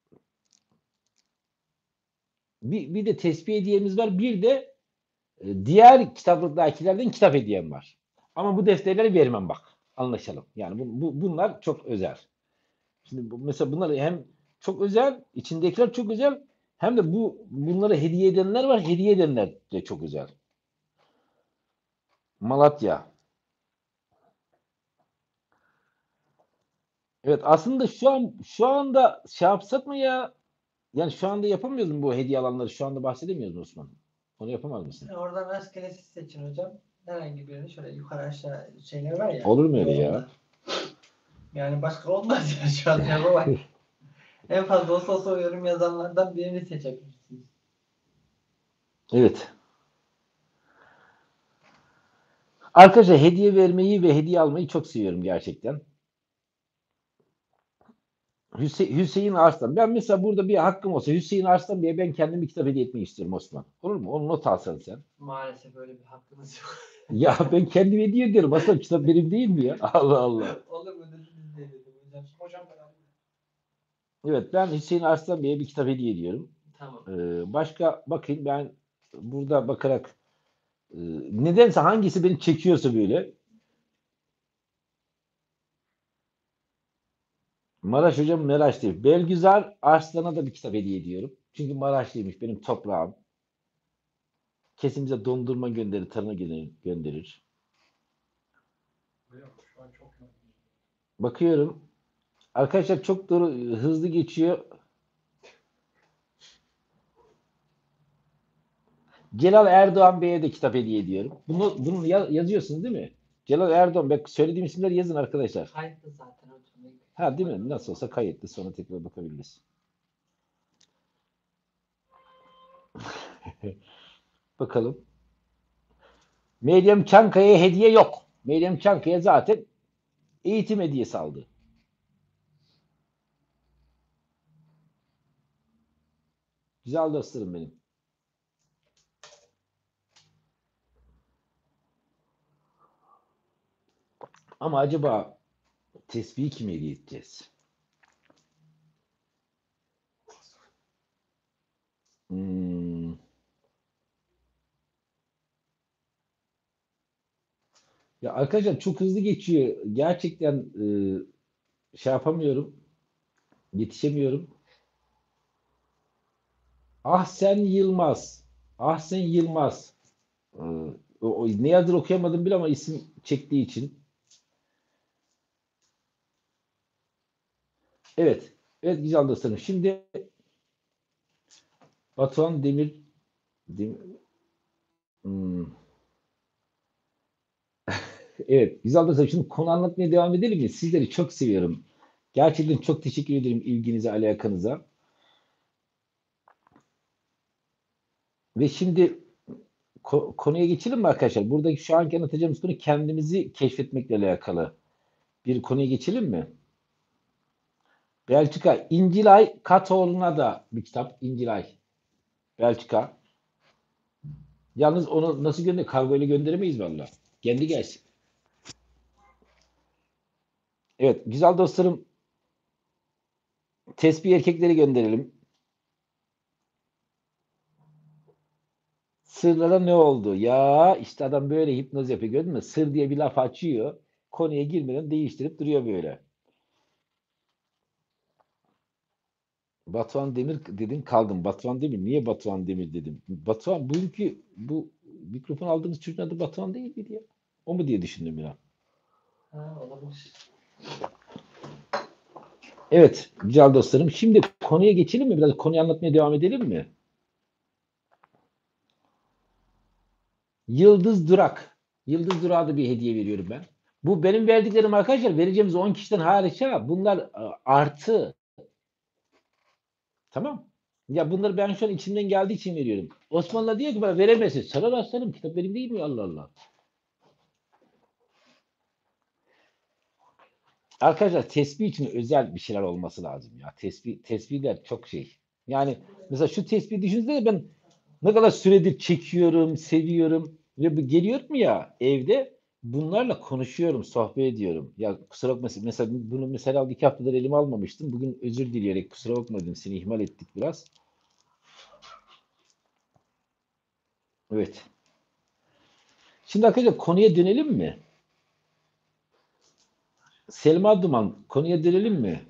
bir de tesbih hediyemiz var. Bir de diğer kitaplıktakilerden kitap hediyem var. Ama bu defterleri vermem bak. Anlaşalım. Yani bunlar çok özel. Şimdi mesela bunlar hem çok özel, içindekiler çok özel hem de bunları hediye edenler var. Hediye edenler de çok özel. Malatya. Evet aslında şu anda şey yapsak mı ya? Yani şu anda yapamıyoruz mu bu hediye alanları? Şu anda bahsedemiyoruz mu Osman? Onu yapamaz mısın? Oradan rastgele siz seçin hocam. Herhangi birini şöyle yukarı aşağı şeyler var ya. Olur mu öyle ya? Yorumlar. Yani başka olmaz ya şu an yapamayın. En fazla olsa o yorum yazanlardan birini seçebilirsiniz. Evet. Arkadaşlar hediye vermeyi ve hediye almayı çok seviyorum gerçekten. Hüseyin Arslan. Ben mesela burada bir hakkım olsa Hüseyin Arslan Bey'e ben kendim bir kitap hediye etmek istiyorum Osman. Olur mu? Onu not alsan sen. Maalesef öyle bir hakkımız yok. Ya ben kendim hediye ediyorum. Aslında kitap benim değil mi ya? Allah Allah. Olur mu dediniz diye dedim hocam. Hocam ben alayım. Evet, ben Hüseyin Arslan Bey'e bir kitap hediye ediyorum. Tamam. Başka bakayım, ben burada bakarak nedense hangisi beni çekiyorsa böyle. Maraş hocam, Maraş değil. Belgüzar Arslan'a da bir kitap hediye ediyorum. Çünkü Maraşlıymış, benim toprağım. Kesin bize dondurma gönderir, tarhana gönderir. Şu an çok yoğun. Bakıyorum. Arkadaşlar çok doğru, hızlı geçiyor. Celal Erdoğan Bey'e de kitap hediye ediyorum. Bunu yazıyorsunuz değil mi? Celal Erdoğan. Bak, söylediğim isimleri yazın arkadaşlar. Kayıtlı zaten hocam. Ha, değil mi? Nasıl olsa kayıtlı. Sonra tekrar bakabiliriz. Bakalım. Meryem Çankaya'ya hediye yok. Meryem Çankaya zaten eğitim hediyesi aldı. Güzel dostlarım benim. Ama acaba tesbihi kime hediye edeceğiz? Ya arkadaşlar çok hızlı geçiyor. Gerçekten şey yapamıyorum. Yetişemiyorum. Ahsen Yılmaz. Ahsen Yılmaz. Ee, ne yazdır okuyamadım bile ama isim çektiği için. Evet. Evet güzel dostlarım. Şimdi Batuhan Hmm. Evet güzel dostlarım. Şimdi konu anlatmaya devam edelim mi? Sizleri çok seviyorum. Gerçekten çok teşekkür ederim ilginize, alakanıza. Ve şimdi konuya geçelim mi arkadaşlar? Buradaki şu anki anlatacağımız konu kendimizi keşfetmekle alakalı. Bir konuya geçelim mi? Belçika. İncilay Katoğlu'na da bir kitap. İncilay. Belçika. Yalnız onu nasıl kargoyla gönderemeyiz valla. Kendi gelsin. Evet. Güzel dostlarım. Tesbih erkekleri gönderelim. Sırlara ne oldu? Ya işte adam böyle hipnoz yapıyor. Gördün mü? Sır diye bir laf açıyor. Konuya girmeden değiştirip duruyor böyle. Batuhan Demir dedin, kaldım. Batuhan Demir. Niye Batuhan Demir dedim? Batuhan bugünkü bu mikrofon aldığımız çocuğun adı Batuhan değil miydi ya? O mu diye düşündüm ya. Ha, olabilir. Evet güzel dostlarım. Şimdi konuya geçelim mi? Biraz konuyu anlatmaya devam edelim mi? Yıldız Durak. Yıldız Durak'a da bir hediye veriyorum ben. Bu benim verdiklerim arkadaşlar. Vereceğimiz 10 kişiden hariç ha. Bunlar artı. Tamam. Ya bunları ben şu an içimden geldiği için veriyorum. Osmanlı diyor ki bana veremezsin. Sana rastlarım. Kitap benim değil mi? Allah Allah. Arkadaşlar tesbih için özel bir şeyler olması lazım ya. Tesbihler çok şey. Yani mesela şu tesbih düşünsene, ben ne kadar süredir çekiyorum, seviyorum ve bu geliyorum ya evde, bunlarla konuşuyorum, sohbet ediyorum. Ya kusura bakma, mesela bunu mesela 2 haftadır elime almamıştım. Bugün özür dileyerek kusura bakma dedim, seni ihmal ettik biraz. Evet. Şimdi arkadaşlar konuya dönelim mi? Selma Duman, konuya dönelim mi?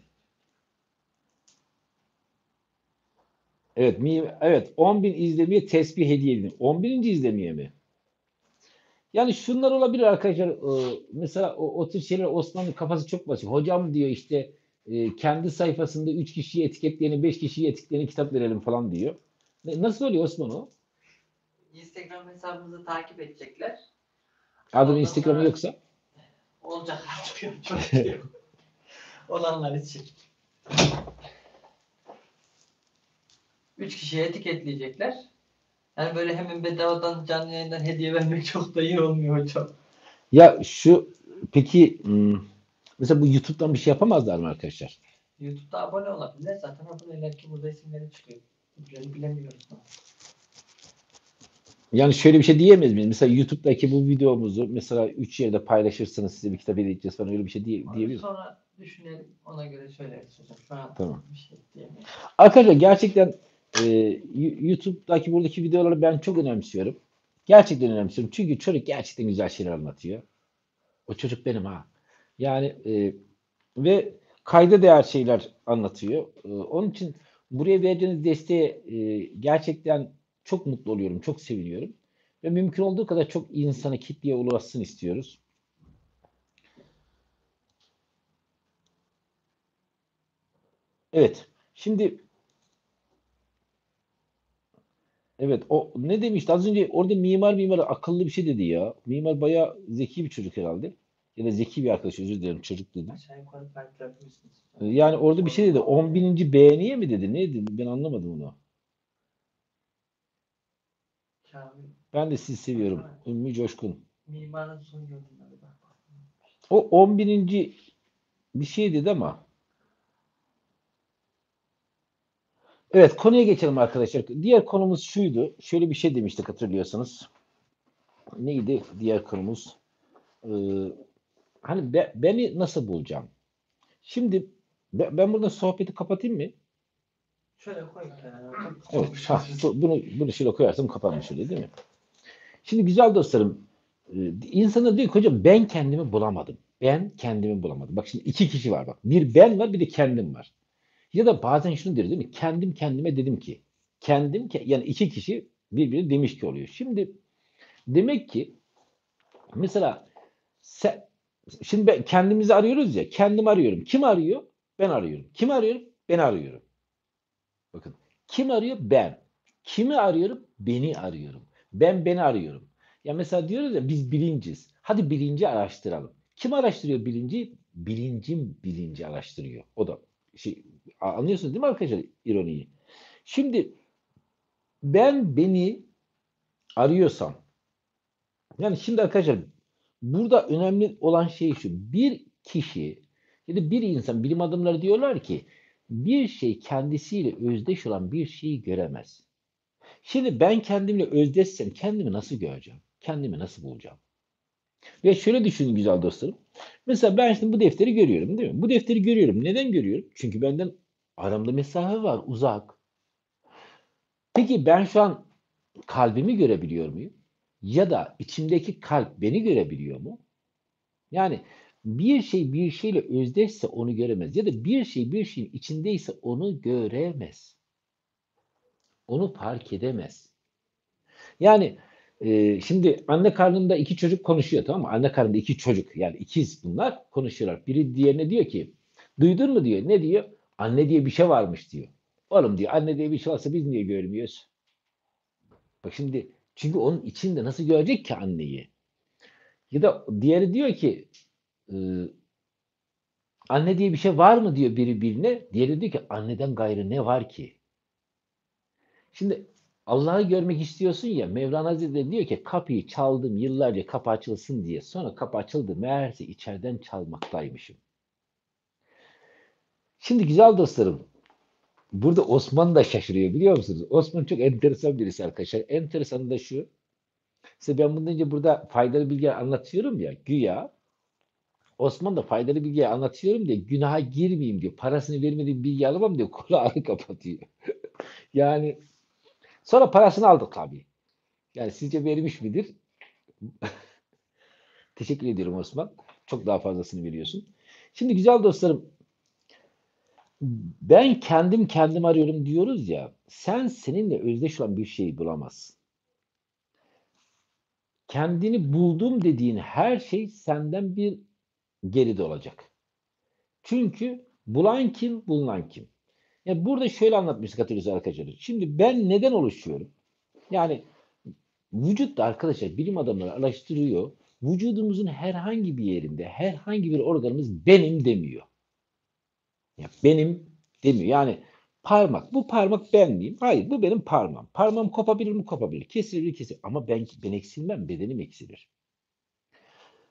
Evet, evet 10.000 izlemeye tesbih hediye edin. 11. izlemeye mi? Yani şunlar olabilir arkadaşlar. Mesela o tür şeyler, Osman'ın kafası çok basit. Hocam diyor işte kendi sayfasında 3 kişiyi etiketleyeni, 5 kişiyi etiketleyeni kitap verelim falan diyor. Nasıl oluyor Osman o? Instagram hesabımızı takip edecekler. Adamın Ondan Instagram'ı sonra yoksa? olacak artık yapacak bir şey yok. Olanlar için. 3 kişiye etiketleyecekler. Yani böyle hemen bedavadan canlı yayından hediye vermek çok da iyi olmuyor hocam. Ya şu peki mesela bu YouTube'dan bir şey yapamazlar mı arkadaşlar? YouTube'da abone olabilirler. Zaten aboneler ki burada isimleri çıkıyor. İsimlerini bilemiyoruz. Yani şöyle bir şey diyemeyiz miyiz? Mesela YouTube'daki bu videomuzu mesela 3 yerde paylaşırsanız size bir kitap hediye edeceğiz falan öyle bir şey Onu diyebilir miyiz? sonra düşünelim. Ona göre söyleriz hocam. Şu an Tamam. bir şey diyemiyorum. Arkadaşlar gerçekten YouTube'daki buradaki videoları ben çok önemsiyorum. Gerçekten önemsiyorum. Çünkü çocuk gerçekten güzel şeyler anlatıyor. O çocuk benim ha. Yani ve kayda değer şeyler anlatıyor. Onun için buraya verdiğiniz desteğe gerçekten çok mutlu oluyorum, çok seviniyorum. Ve mümkün olduğu kadar çok insana, kitleye ulaşsın istiyoruz. Evet. Şimdi evet o ne demişti? Az önce orada mimar akıllı bir şey dedi ya. Mimar bayağı zeki bir çocuk herhalde. Ya da zeki bir arkadaş özür dilerim çocuk dedim. Aşağı yukarı kaydırabilirsiniz. Yani orada bir şey dedi. Sorun 10 olmuyor. bininci beğeniye mi dedi? Ne dedi? Ben anlamadım onu. Kamil. Ben de sizi seviyorum. Baksana. Ümmü Coşkun. Mimarın son yorumları bak. O 10 bininci bir şey dedi ama. Evet konuya geçelim arkadaşlar. Diğer konumuz şuydu. Şöyle bir şey demiştik hatırlıyorsanız. Neydi diğer konumuz? Ee, hani beni nasıl bulacağım? Şimdi ben burada sohbeti kapatayım mı? Şöyle koy kenara hocam. Evet. Olmuş Ha, olursun. bunu şöyle koyarsam kapanmış oluyor değil mi? Şimdi güzel dostlarım, insanlar diyor ki hocam ben kendimi bulamadım. Ben kendimi bulamadım. Bak şimdi iki kişi var bak. Bir ben var bir de kendim var. Ya da bazen şunu diyor değil mi? Kendim kendime dedim ki. Yani iki kişi birbirine demiş ki oluyor. Şimdi demek ki mesela sen, şimdi kendimizi arıyoruz ya. Kendim arıyorum. Kim arıyor? Ben arıyorum. Kim arıyorum? Ben arıyorum. Bakın. Kim arıyor? Ben. Kimi arıyorum? Beni arıyorum. Ben beni arıyorum. Ya mesela diyoruz ya biz bilinciz. Hadi bilinci araştıralım. Kim araştırıyor bilinci? Bilincim bilinci araştırıyor. O da şey anlıyorsunuz değil mi arkadaşlar ironiyi? Şimdi ben beni arıyorsam yani şimdi arkadaşlar burada önemli olan şey şu. Bir kişi ya da bir insan bilim adamları diyorlar ki bir şey kendisiyle özdeş olan bir şeyi göremez. Şimdi ben kendimle özdeşsem kendimi nasıl göreceğim? Kendimi nasıl bulacağım? Ve şöyle düşünün güzel dostlarım. Mesela ben şimdi bu defteri görüyorum değil mi? Bu defteri görüyorum. Neden görüyorum? Çünkü benden aramda mesafe var, uzak. Peki ben şu an kalbimi görebiliyor muyum? Ya da içimdeki kalp beni görebiliyor mu? Yani bir şey bir şeyle özdeşse onu göremez. Ya da bir şey bir şeyin içindeyse onu göremez. Onu fark edemez. Yani şimdi anne karnında iki çocuk konuşuyor tamam mı? Anne karnında iki çocuk yani ikiz bunlar konuşuyorlar. Biri diğerine diyor ki duydun mu diyor. Ne diyor? Anne diye bir şey varmış diyor. Oğlum diyor anne diye bir şey varsa biz niye görmüyoruz? Bak şimdi çünkü onun içinde nasıl görecek ki anneyi? Ya da diğeri diyor ki e, anne diye bir şey var mı diyor biri birine. Diğeri diyor ki anneden gayrı ne var ki? Şimdi Allah'ı görmek istiyorsun ya Mevlana Hazretleri diyor ki kapıyı çaldım yıllarca kapı açılsın diye. Sonra kapı açıldı meğerse içeriden çalmaktaymışım. Şimdi güzel dostlarım burada Osman da şaşırıyor biliyor musunuz? Osman çok enteresan birisi arkadaşlar. Enteresanı da şu. İşte ben bundan önce burada faydalı bilgi anlatıyorum ya güya. Osman da faydalı bilgi anlatıyorum diye günaha girmeyeyim diyor. Parasını vermediğim bilgi alamam diyor. Kulağını kapatıyor. Yani sonra parasını aldık tabii. Yani sizce vermiş midir? Teşekkür ediyorum Osman. Çok daha fazlasını veriyorsun. Şimdi güzel dostlarım, ben kendim arıyorum diyoruz ya. Sen seninle özdeş olan bir şeyi bulamazsın. Kendini buldum dediğin her şey senden bir geride olacak. Çünkü bulan kim, bulunan kim? Ya burada şöyle anlatmıştık hatırlıyorsunuz arkadaşlar. Şimdi ben neden oluşuyorum? Yani vücutta arkadaşlar bilim adamları araştırıyor. Vücudumuzun herhangi bir yerinde herhangi bir organımız benim demiyor. Ya benim demiyor. Yani parmak. Bu parmak ben miyim? Hayır, bu benim parmağım. Parmağım kopabilir mi? Kopabilir. Kesilir mi? Kesilir. Ama ben eksilmem. Bedenim eksilir.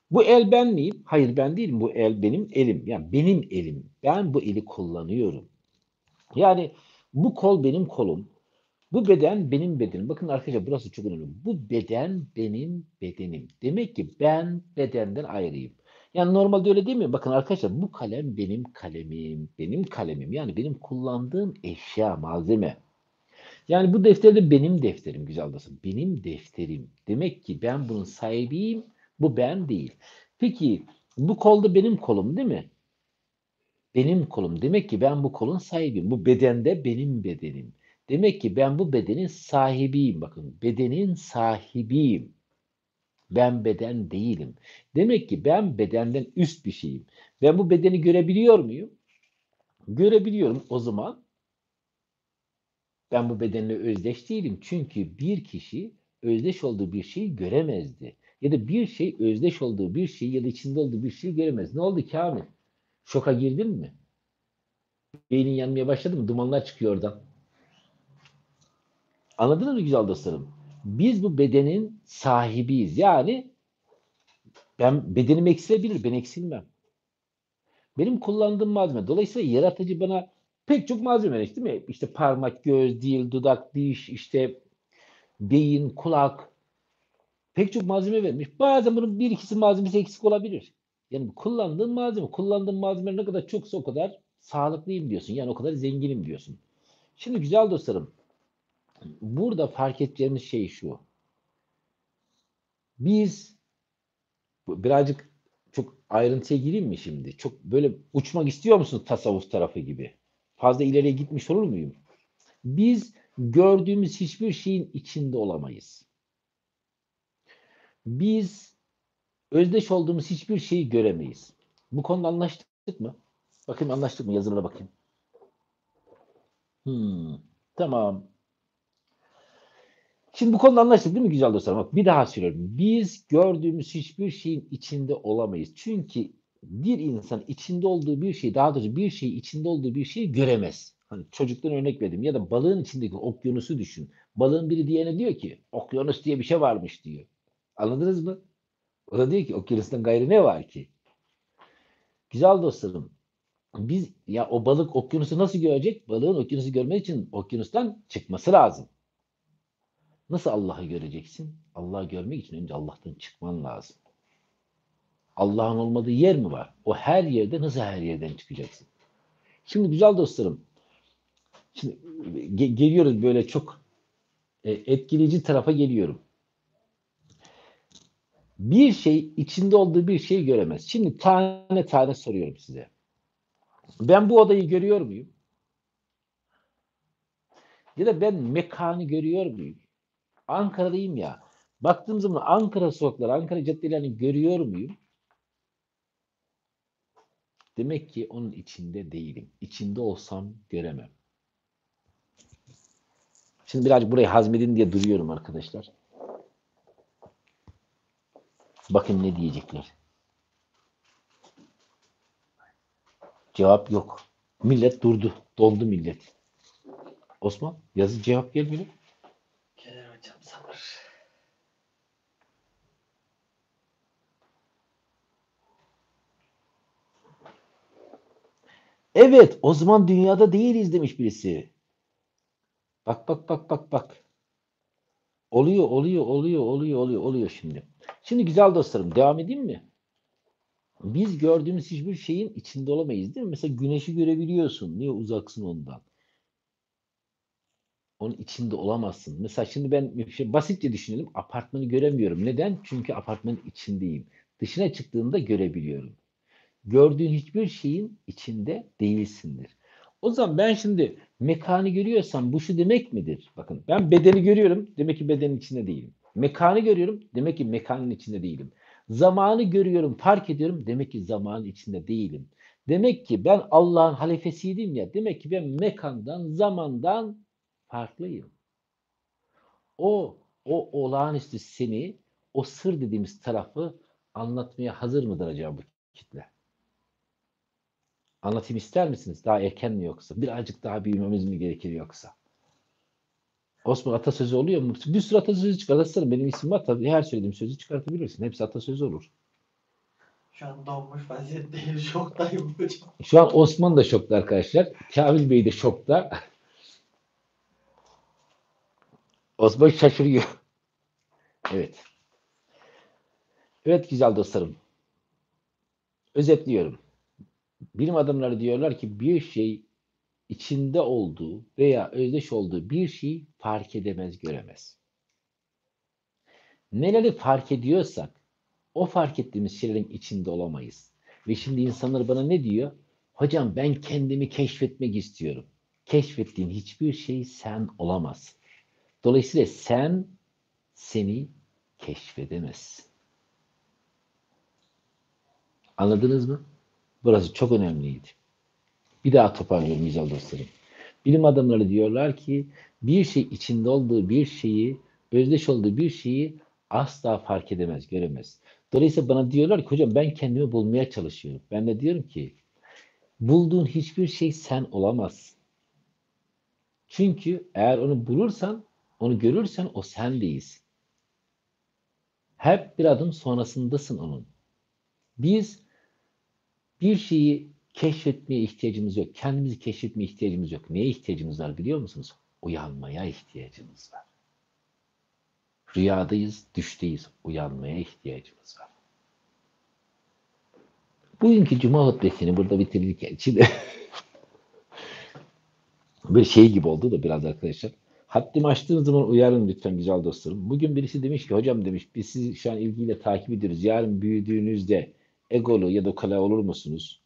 Bu el ben miyim? Hayır ben değilim. Bu el benim elim. Yani benim elim. Ben bu eli kullanıyorum. Yani bu kol benim kolum. Bu beden benim bedenim. Bakın arkadaşlar burası çok önemli. Bu beden benim bedenim. Demek ki ben bedenden ayrıyım. Yani normalde öyle değil mi? Bakın arkadaşlar bu kalem benim kalemim. Benim kalemim. Yani benim kullandığım eşya, malzeme. Yani bu defter de benim defterim güzel dostum. Benim defterim. Demek ki ben bunun sahibiyim. Bu ben değil. Peki bu kol da benim kolum değil mi? Benim kolum. Demek ki ben bu kolun sahibiyim. Bu beden de benim bedenim. Demek ki ben bu bedenin sahibiyim. Bakın bedenin sahibiyim. Ben beden değilim. Demek ki ben bedenden üst bir şeyim. Ben bu bedeni görebiliyor muyum? Görebiliyorum. O zaman ben bu bedenle özdeş değilim. Çünkü bir kişi özdeş olduğu bir şeyi göremezdi. Ya da bir şey özdeş olduğu bir şeyi ya da içinde olduğu bir şeyi göremez. Ne oldu Kamil? Şoka girdin mi? Beynin yanmaya başladı mı? Dumanlar çıkıyor oradan. Anladınız mı güzel dostlarım? Biz bu bedenin sahibiyiz. Yani bedenim eksilebilir, ben eksilmem. Benim kullandığım malzeme. Dolayısıyla yaratıcı bana pek çok malzeme verir, değil mi? İşte parmak, göz, dil, dudak, diş, işte beyin, kulak. Pek çok malzeme vermiş. Bazen bunun bir ikisi malzemesi eksik olabilir. Yani kullandığım malzeme ne kadar çoksa o kadar sağlıklıyım diyorsun. Yani o kadar zenginim diyorsun. Şimdi güzel dostlarım, burada fark edeceğimiz şey şu. Biz birazcık çok ayrıntıya gireyim mi şimdi? Çok böyle uçmak istiyor musun tasavvuf tarafı gibi? Fazla ileriye gitmiş olur muyum? Biz gördüğümüz hiçbir şeyin içinde olamayız. Biz özdeş olduğumuz hiçbir şeyi göremeyiz. Bu konuda anlaştık mı? Bakayım anlaştık mı? Yazılara bakayım. Hmm, tamam. Şimdi bu konuda anlaştık değil mi güzel dostlar? Bak bir daha söylüyorum. Biz gördüğümüz hiçbir şeyin içinde olamayız. Çünkü bir insan içinde olduğu bir şey, daha doğrusu bir şey içinde olduğu bir şeyi göremez. Hani çocuktan örnek verdim. Ya da balığın içindeki okyanusu düşün. Balığın biri diyene diyor ki okyanus diye bir şey varmış diyor. Anladınız mı? O da diyor ki okyanustan gayrı ne var ki? Güzel dostlarım. Biz ya o balık okyanusu nasıl görecek? Balığın okyanusu görmek için okyanustan çıkması lazım. Nasıl Allah'ı göreceksin? Allah'ı görmek için önce Allah'tan çıkman lazım. Allah'ın olmadığı yer mi var? O her yerde nasıl her yerden çıkacaksın? Şimdi güzel dostlarım, şimdi geliyoruz böyle çok etkileyici tarafa geliyorum. Bir şey içinde olduğu bir şeyi göremez. Şimdi tane tane soruyorum size. Ben bu odayı görüyor muyum? Ya da ben mekanı görüyor muyum? Ankara'dayım ya. Baktığım zaman Ankara sokakları, Ankara caddelerini görüyor muyum? Demek ki onun içinde değilim. İçinde olsam göremem. Şimdi birazcık burayı hazmedin diye duruyorum arkadaşlar. Bakın ne diyecekler. Cevap yok. Millet durdu. Doldu millet. Osman yazı cevap gelmiyor. Gelir hocam sabır. Evet o zaman dünyada değiliz demiş birisi. Bak bak bak bak bak. Oluyor şimdi. Şimdi güzel dostlarım devam edeyim mi? Biz gördüğümüz hiçbir şeyin içinde olamayız değil mi? Mesela güneşi görebiliyorsun. Niye uzaksın ondan? Onun içinde olamazsın. Mesela şimdi ben bir şey basitçe düşünelim. Apartmanı göremiyorum. Neden? Çünkü apartmanın içindeyim. Dışına çıktığımda görebiliyorum. Gördüğün hiçbir şeyin içinde değilsindir. O zaman ben şimdi mekanı görüyorsam bu şu demek midir? Bakın ben bedeni görüyorum. Demek ki bedenin içinde değilim. Mekanı görüyorum. Demek ki mekanın içinde değilim. Zamanı görüyorum, fark ediyorum. Demek ki zamanın içinde değilim. Demek ki ben Allah'ın halifesiydim ya. Demek ki ben mekandan, zamandan farklıyım. O olağanüstü seni, o sır dediğimiz tarafı anlatmaya hazır mıdır acaba bu kitle? Anlatayım ister misiniz? Daha erken mi yoksa? Birazcık daha büyümemiz mi gerekir yoksa? Osman atasözü oluyor mu? Bir sürü atasözü çıkartırsana. Benim isim var tabii. Her söylediğim sözü çıkartabilirsin. Hepsi atasözü olur. Şu an donmuş vaziyetteyim. Şoktayım hocam. Şu an Osman da şokta arkadaşlar. Kamil Bey de şokta. Osman şaşırıyor. Evet. Evet güzel dostlarım. Özetliyorum. Bilim adamları diyorlar ki bir şey içinde olduğu veya özdeş olduğu bir şeyi fark edemez, göremez. Neleri fark ediyorsak o fark ettiğimiz şeylerin içinde olamayız. Ve şimdi insanlar bana ne diyor? Hocam ben kendimi keşfetmek istiyorum. Keşfettiğin hiçbir şey sen olamazsın. Dolayısıyla sen seni keşfedemezsin. Anladınız mı? Burası çok önemliydi. Bir daha toparlıyorum güzel dostlarım. Bilim adamları diyorlar ki bir şey içinde olduğu bir şeyi, özdeş olduğu bir şeyi asla fark edemez, göremez. Dolayısıyla bana diyorlar ki hocam ben kendimi bulmaya çalışıyorum. Ben de diyorum ki bulduğun hiçbir şey sen olamazsın. Çünkü eğer onu bulursan, onu görürsen o sen değilsin. Hep bir adım sonrasındasın onun. Biz bir şeyi keşfetmeye ihtiyacımız yok. Kendimizi keşfetmeye ihtiyacımız yok. Neye ihtiyacımız var biliyor musunuz? Uyanmaya ihtiyacımız var. Rüyadayız, düşteyiz. Uyanmaya ihtiyacımız var. Bugünkü Cuma hutbesini burada bitirirken şimdi bir şey gibi oldu da biraz arkadaşlar. Haddimi aştığınız zaman uyarın lütfen güzel dostlarım. Bugün birisi demiş ki hocam demiş biz sizi şu an ilgiyle takip ediyoruz. Yarın büyüdüğünüzde egolu ya da ukala olur musunuz?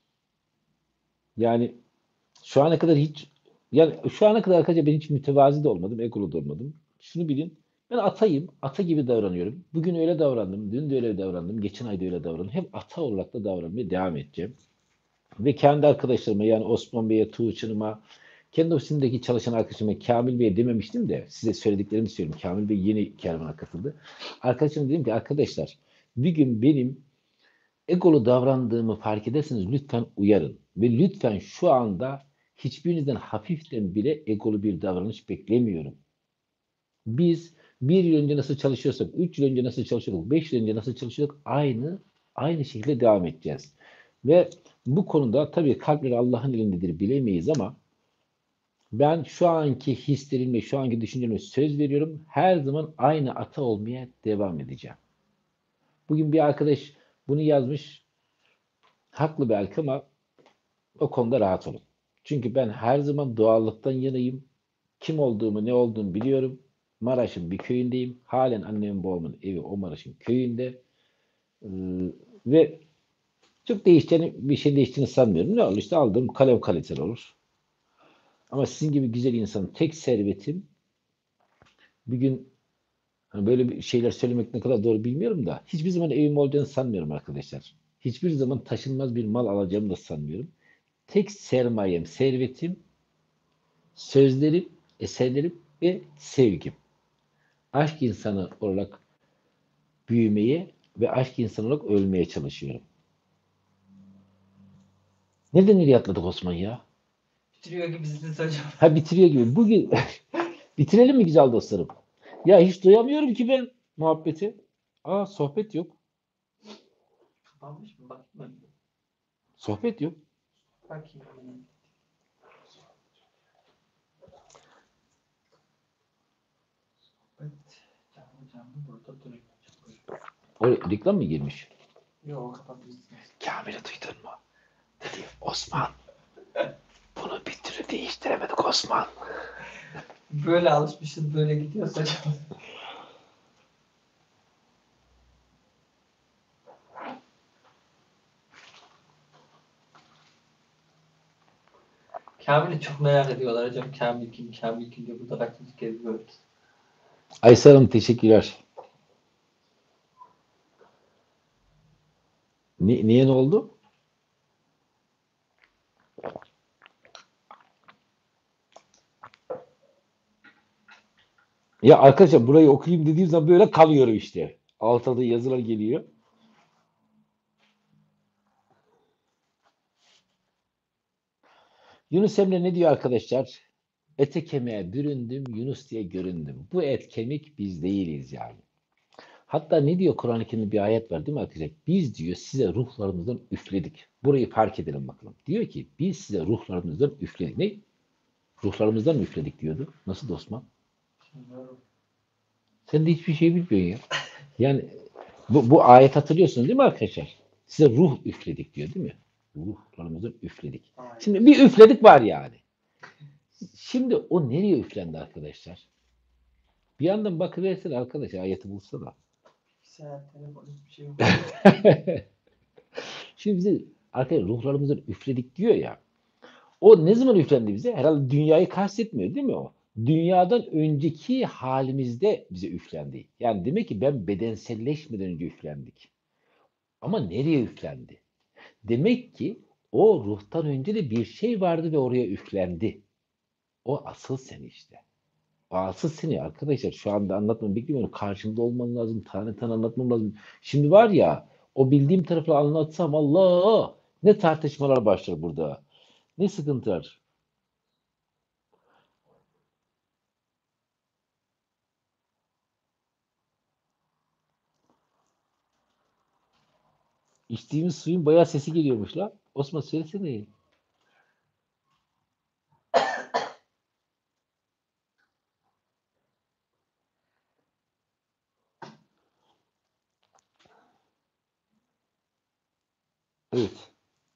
Yani şu ana kadar hiç şu ana kadar arkadaşlar ben hiç mütevazi de olmadım, egolu da olmadım. Şunu bilin. Ben atayım. Ata gibi davranıyorum. Bugün öyle davrandım. Dün de öyle davrandım. Geçen ay da öyle davrandım. Hep ata olarak da davranmaya devam edeceğim. Ve kendi arkadaşlarıma yani Osman Bey'e, Tuğçin'ime, kendi ofisimdeki çalışan arkadaşıma Kamil Bey'e dememiştim de size söylediklerimi söylüyorum. Kamil Bey yeni kervana katıldı. Arkadaşlarım dedim ki arkadaşlar bir gün benim egolu davrandığımı fark ederseniz lütfen uyarın. Ve lütfen şu anda hiçbirinizden hafiften bile egolu bir davranış beklemiyorum. Biz bir yıl önce nasıl çalışıyorsak, 3 yıl önce nasıl çalışıyorduk, 5 yıl önce nasıl çalışıyorduk aynı şekilde devam edeceğiz. Ve bu konuda tabii kalpleri Allah'ın elindedir bilemeyiz ama ben şu anki hislerimle, şu anki düşüncelerime söz veriyorum. Her zaman aynı ata olmaya devam edeceğim. Bugün bir arkadaş bunu yazmış. Haklı belki ama o konuda rahat olun. Çünkü ben her zaman doğallıktan yanayım. Kim olduğumu, ne olduğumu biliyorum. Maraş'ın bir köyündeyim. Halen annemin babamın evi o Maraş'ın köyünde. Ee, ve çok bir şey değiştiğini sanmıyorum. Ne olur işte aldığım kalem kaliteli olur. Ama sizin gibi güzel insanın tek servetim bir gün hani böyle bir şeyler söylemek ne kadar doğru bilmiyorum da hiçbir zaman evim olacağını sanmıyorum arkadaşlar. Hiçbir zaman taşınmaz bir mal alacağımı da sanmıyorum. Tek sermayem, servetim, sözlerim, eserlerim ve sevgim. Aşk insanı olarak büyümeye ve aşk insanı olarak ölmeye çalışıyorum. Nereden nereye atladık Osman ya? Bitiriyor gibisiniz hocam. Ha bitiriyor gibi. Bugün bitirelim mi güzel dostlarım? Ya hiç duyamıyorum ki ben muhabbeti. Aa sohbet yok. Kapanmış mı? Bakayım. Sohbet yok. Bakayım. Evet. Canlı burada duruyor. O reklam mı girmiş? Yok kapatmışsınız. Kamil'i duydun mu? Dedi Osman. Bunu bir türlü değiştiremedik Osman. Böyle alışmışız böyle gidiyoruz hocam. Kamil'i çok merak ediyorlar hocam. Kamil kim? Kamil kim diye burada kaçıncı kez görüyoruz. Aysel Hanım teşekkürler. Niye ne oldu? Ya arkadaşlar burayı okuyayım dediğim zaman böyle kalıyorum işte. Altta da yazılar geliyor. Yunus Emre ne diyor arkadaşlar? Ete kemiğe büründüm, Yunus diye göründüm. Bu et kemik biz değiliz yani. Hatta ne diyor Kur'an-ı Kerim'de bir ayet var değil mi arkadaşlar? Biz diyor size ruhlarımızdan üfledik. Burayı fark edelim bakalım. Diyor ki biz size ruhlarımızdan üfledik. Ne? Ruhlarımızdan mı üfledik diyordu. Nasıl Osman? Bilmiyorum. Sen de hiçbir şey bilmiyorsun ya. Yani bu ayet hatırlıyorsunuz değil mi arkadaşlar? Size ruh üfledik diyor değil mi? Ruhlarımızdan üfledik. Aynen. Şimdi bir üfledik var yani. Şimdi o nereye üflendi arkadaşlar? Bir yandan bakıversene arkadaş ayeti bulsana. Bir saat telefon hiçbir şey yok. Şimdi bize arkadaşlar ruhlarımızdan üfledik diyor ya. O ne zaman üflendi bize? Herhalde dünyayı kastetmiyor değil mi o? Dünyadan önceki halimizde bize üflendi. Yani demek ki ben bedenselleşmeden önce üflendik. Ama nereye üflendi? Demek ki o ruhtan önce de bir şey vardı ve oraya üflendi. O asıl sen işte. O asıl seni arkadaşlar şu anda anlatmamı bekliyorum. Karşımda olman lazım. Tane tane anlatmam lazım. Şimdi var ya o bildiğim tarafı anlatsam Allah ne tartışmalar başlar burada. Ne sıkıntılar. İçtiğimiz suyun bayağı sesi geliyormuş la. Osman söylesene. Evet.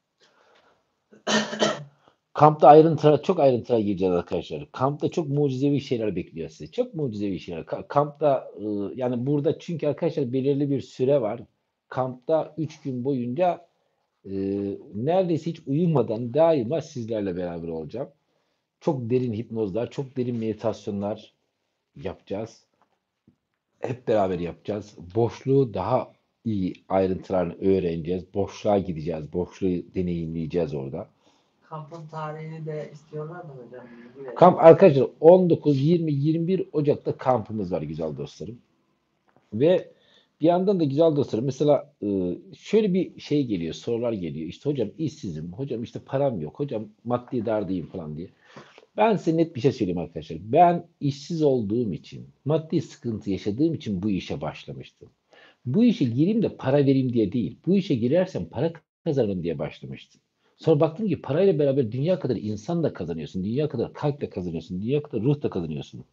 Kampta çok ayrıntıya gireceğiz arkadaşlar. Kampta çok mucizevi şeyler bekliyor sizi. Çok mucizevi şeyler. Kampta yani burada çünkü arkadaşlar belirli bir süre var. Kampta 3 gün boyunca e, neredeyse hiç uyumadan daima sizlerle beraber olacağım. Çok derin hipnozlar, çok derin meditasyonlar yapacağız. Hep beraber yapacağız. Boşluğu daha iyi ayrıntılarını öğreneceğiz. Boşluğa gideceğiz. Boşluğu deneyimleyeceğiz orada. Kampın tarihini de istiyorlar da hocam bilgi verin. Kamp arkadaşlar 19, 20, 21 Ocak'ta kampımız var güzel dostlarım. Ve bir yandan da güzel dostlarım mesela şöyle bir şey geliyor, sorular geliyor. İşte hocam işsizim, hocam işte param yok, hocam maddi dardayım falan diye. Ben size net bir şey söyleyeyim arkadaşlar. Ben işsiz olduğum için, maddi sıkıntı yaşadığım için bu işe başlamıştım. Bu işe gireyim de para vereyim diye değil. Bu işe girersem para kazanırım diye başlamıştım. Sonra baktım ki parayla beraber dünya kadar insan da kazanıyorsun. Dünya kadar kalp de kazanıyorsun. Dünya kadar ruh da kazanıyorsun.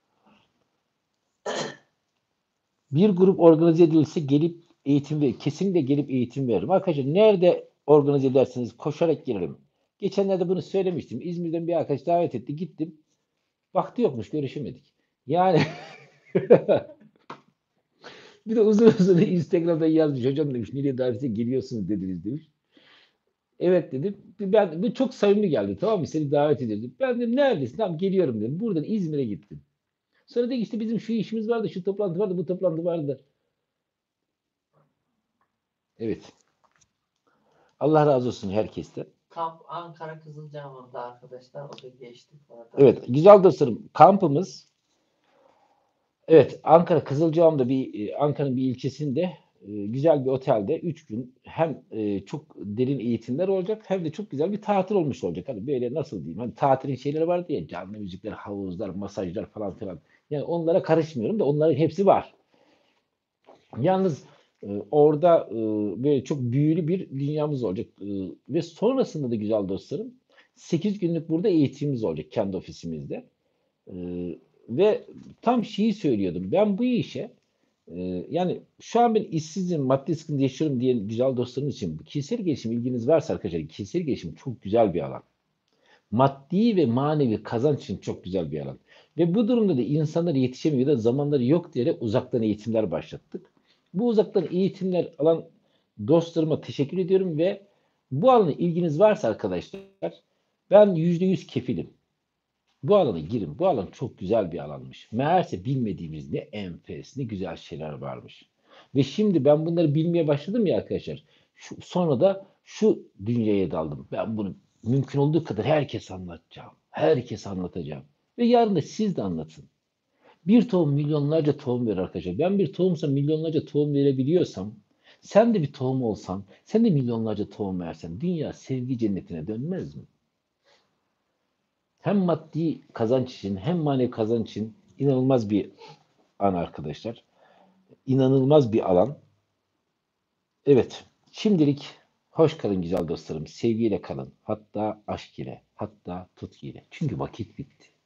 Bir grup organize edilse gelip eğitim ver. Kesinlikle gelip eğitim veririm. Arkadaşlar nerede organize ederseniz koşarak gelirim. Geçenlerde bunu söylemiştim. İzmir'den bir arkadaş davet etti. Gittim. Vakti yokmuş. Görüşemedik. Yani bir de uzun uzun Instagram'da yazmış. Hocam demiş nereye davete geliyorsunuz dediniz demiş. Evet dedim. Ben bu çok samimi geldi. Tamam mı? Seni davet edildim. Ben dedim neredesin? Tamam geliyorum dedim. Buradan İzmir'e gittim. Sonra dedi ki, işte bizim şu işimiz vardı, şu toplantı vardı, bu toplantı vardı. Evet. Allah razı olsun herkesten. Kamp Ankara Kızılcahamam'da arkadaşlar. O da geçti bu arada. Evet, güzel dostlarım. Kampımız evet Ankara Kızılcahamam'da Ankara'nın bir ilçesinde güzel bir otelde 3 gün hem çok derin eğitimler olacak hem de çok güzel bir tatil olmuş olacak. Hani böyle nasıl diyeyim? Hani tatilin şeyleri vardı ya canlı müzikler, havuzlar, masajlar falan filan. Yani onlara karışmıyorum da onların hepsi var. Yalnız orada böyle çok büyülü bir dünyamız olacak. Ve sonrasında da güzel dostlarım 8 günlük burada eğitimimiz olacak kendi ofisimizde. E, Ve tam şeyi söylüyordum. Ben bu işe yani şu an ben işsizim, maddi sıkıntı yaşıyorum diye güzel dostlarım için kişisel gelişim ilginiz varsa arkadaşlar kişisel gelişim çok güzel bir alan. Maddi ve manevi kazanç için çok güzel bir alan. Ve bu durumda da insanlar yetişemiyor da zamanları yok diyerek uzaktan eğitimler başlattık. Bu uzaktan eğitimler alan dostlarıma teşekkür ediyorum ve bu alana ilginiz varsa arkadaşlar ben %100 kefilim. Bu alana girin. Bu alan çok güzel bir alanmış. Meğerse bilmediğimiz ne enfes, ne güzel şeyler varmış. Ve şimdi ben bunları bilmeye başladım ya arkadaşlar. Sonra da şu dünyaya daldım. Ben bunu mümkün olduğu kadar herkese anlatacağım. Herkese anlatacağım. Ve yarın da siz de anlatın. Bir tohum milyonlarca tohum verir arkadaşlar. Ben bir tohumsa milyonlarca tohum verebiliyorsam, sen de bir tohum olsan, sen de milyonlarca tohum versen, dünya sevgi cennetine dönmez mi? Hem maddi kazanç için hem manevi kazanç için inanılmaz bir an arkadaşlar. inanılmaz bir alan. Evet, şimdilik hoş kalın güzel dostlarım. Sevgiyle kalın. Hatta aşk ile, hatta tutku ile. Çünkü vakit bitti.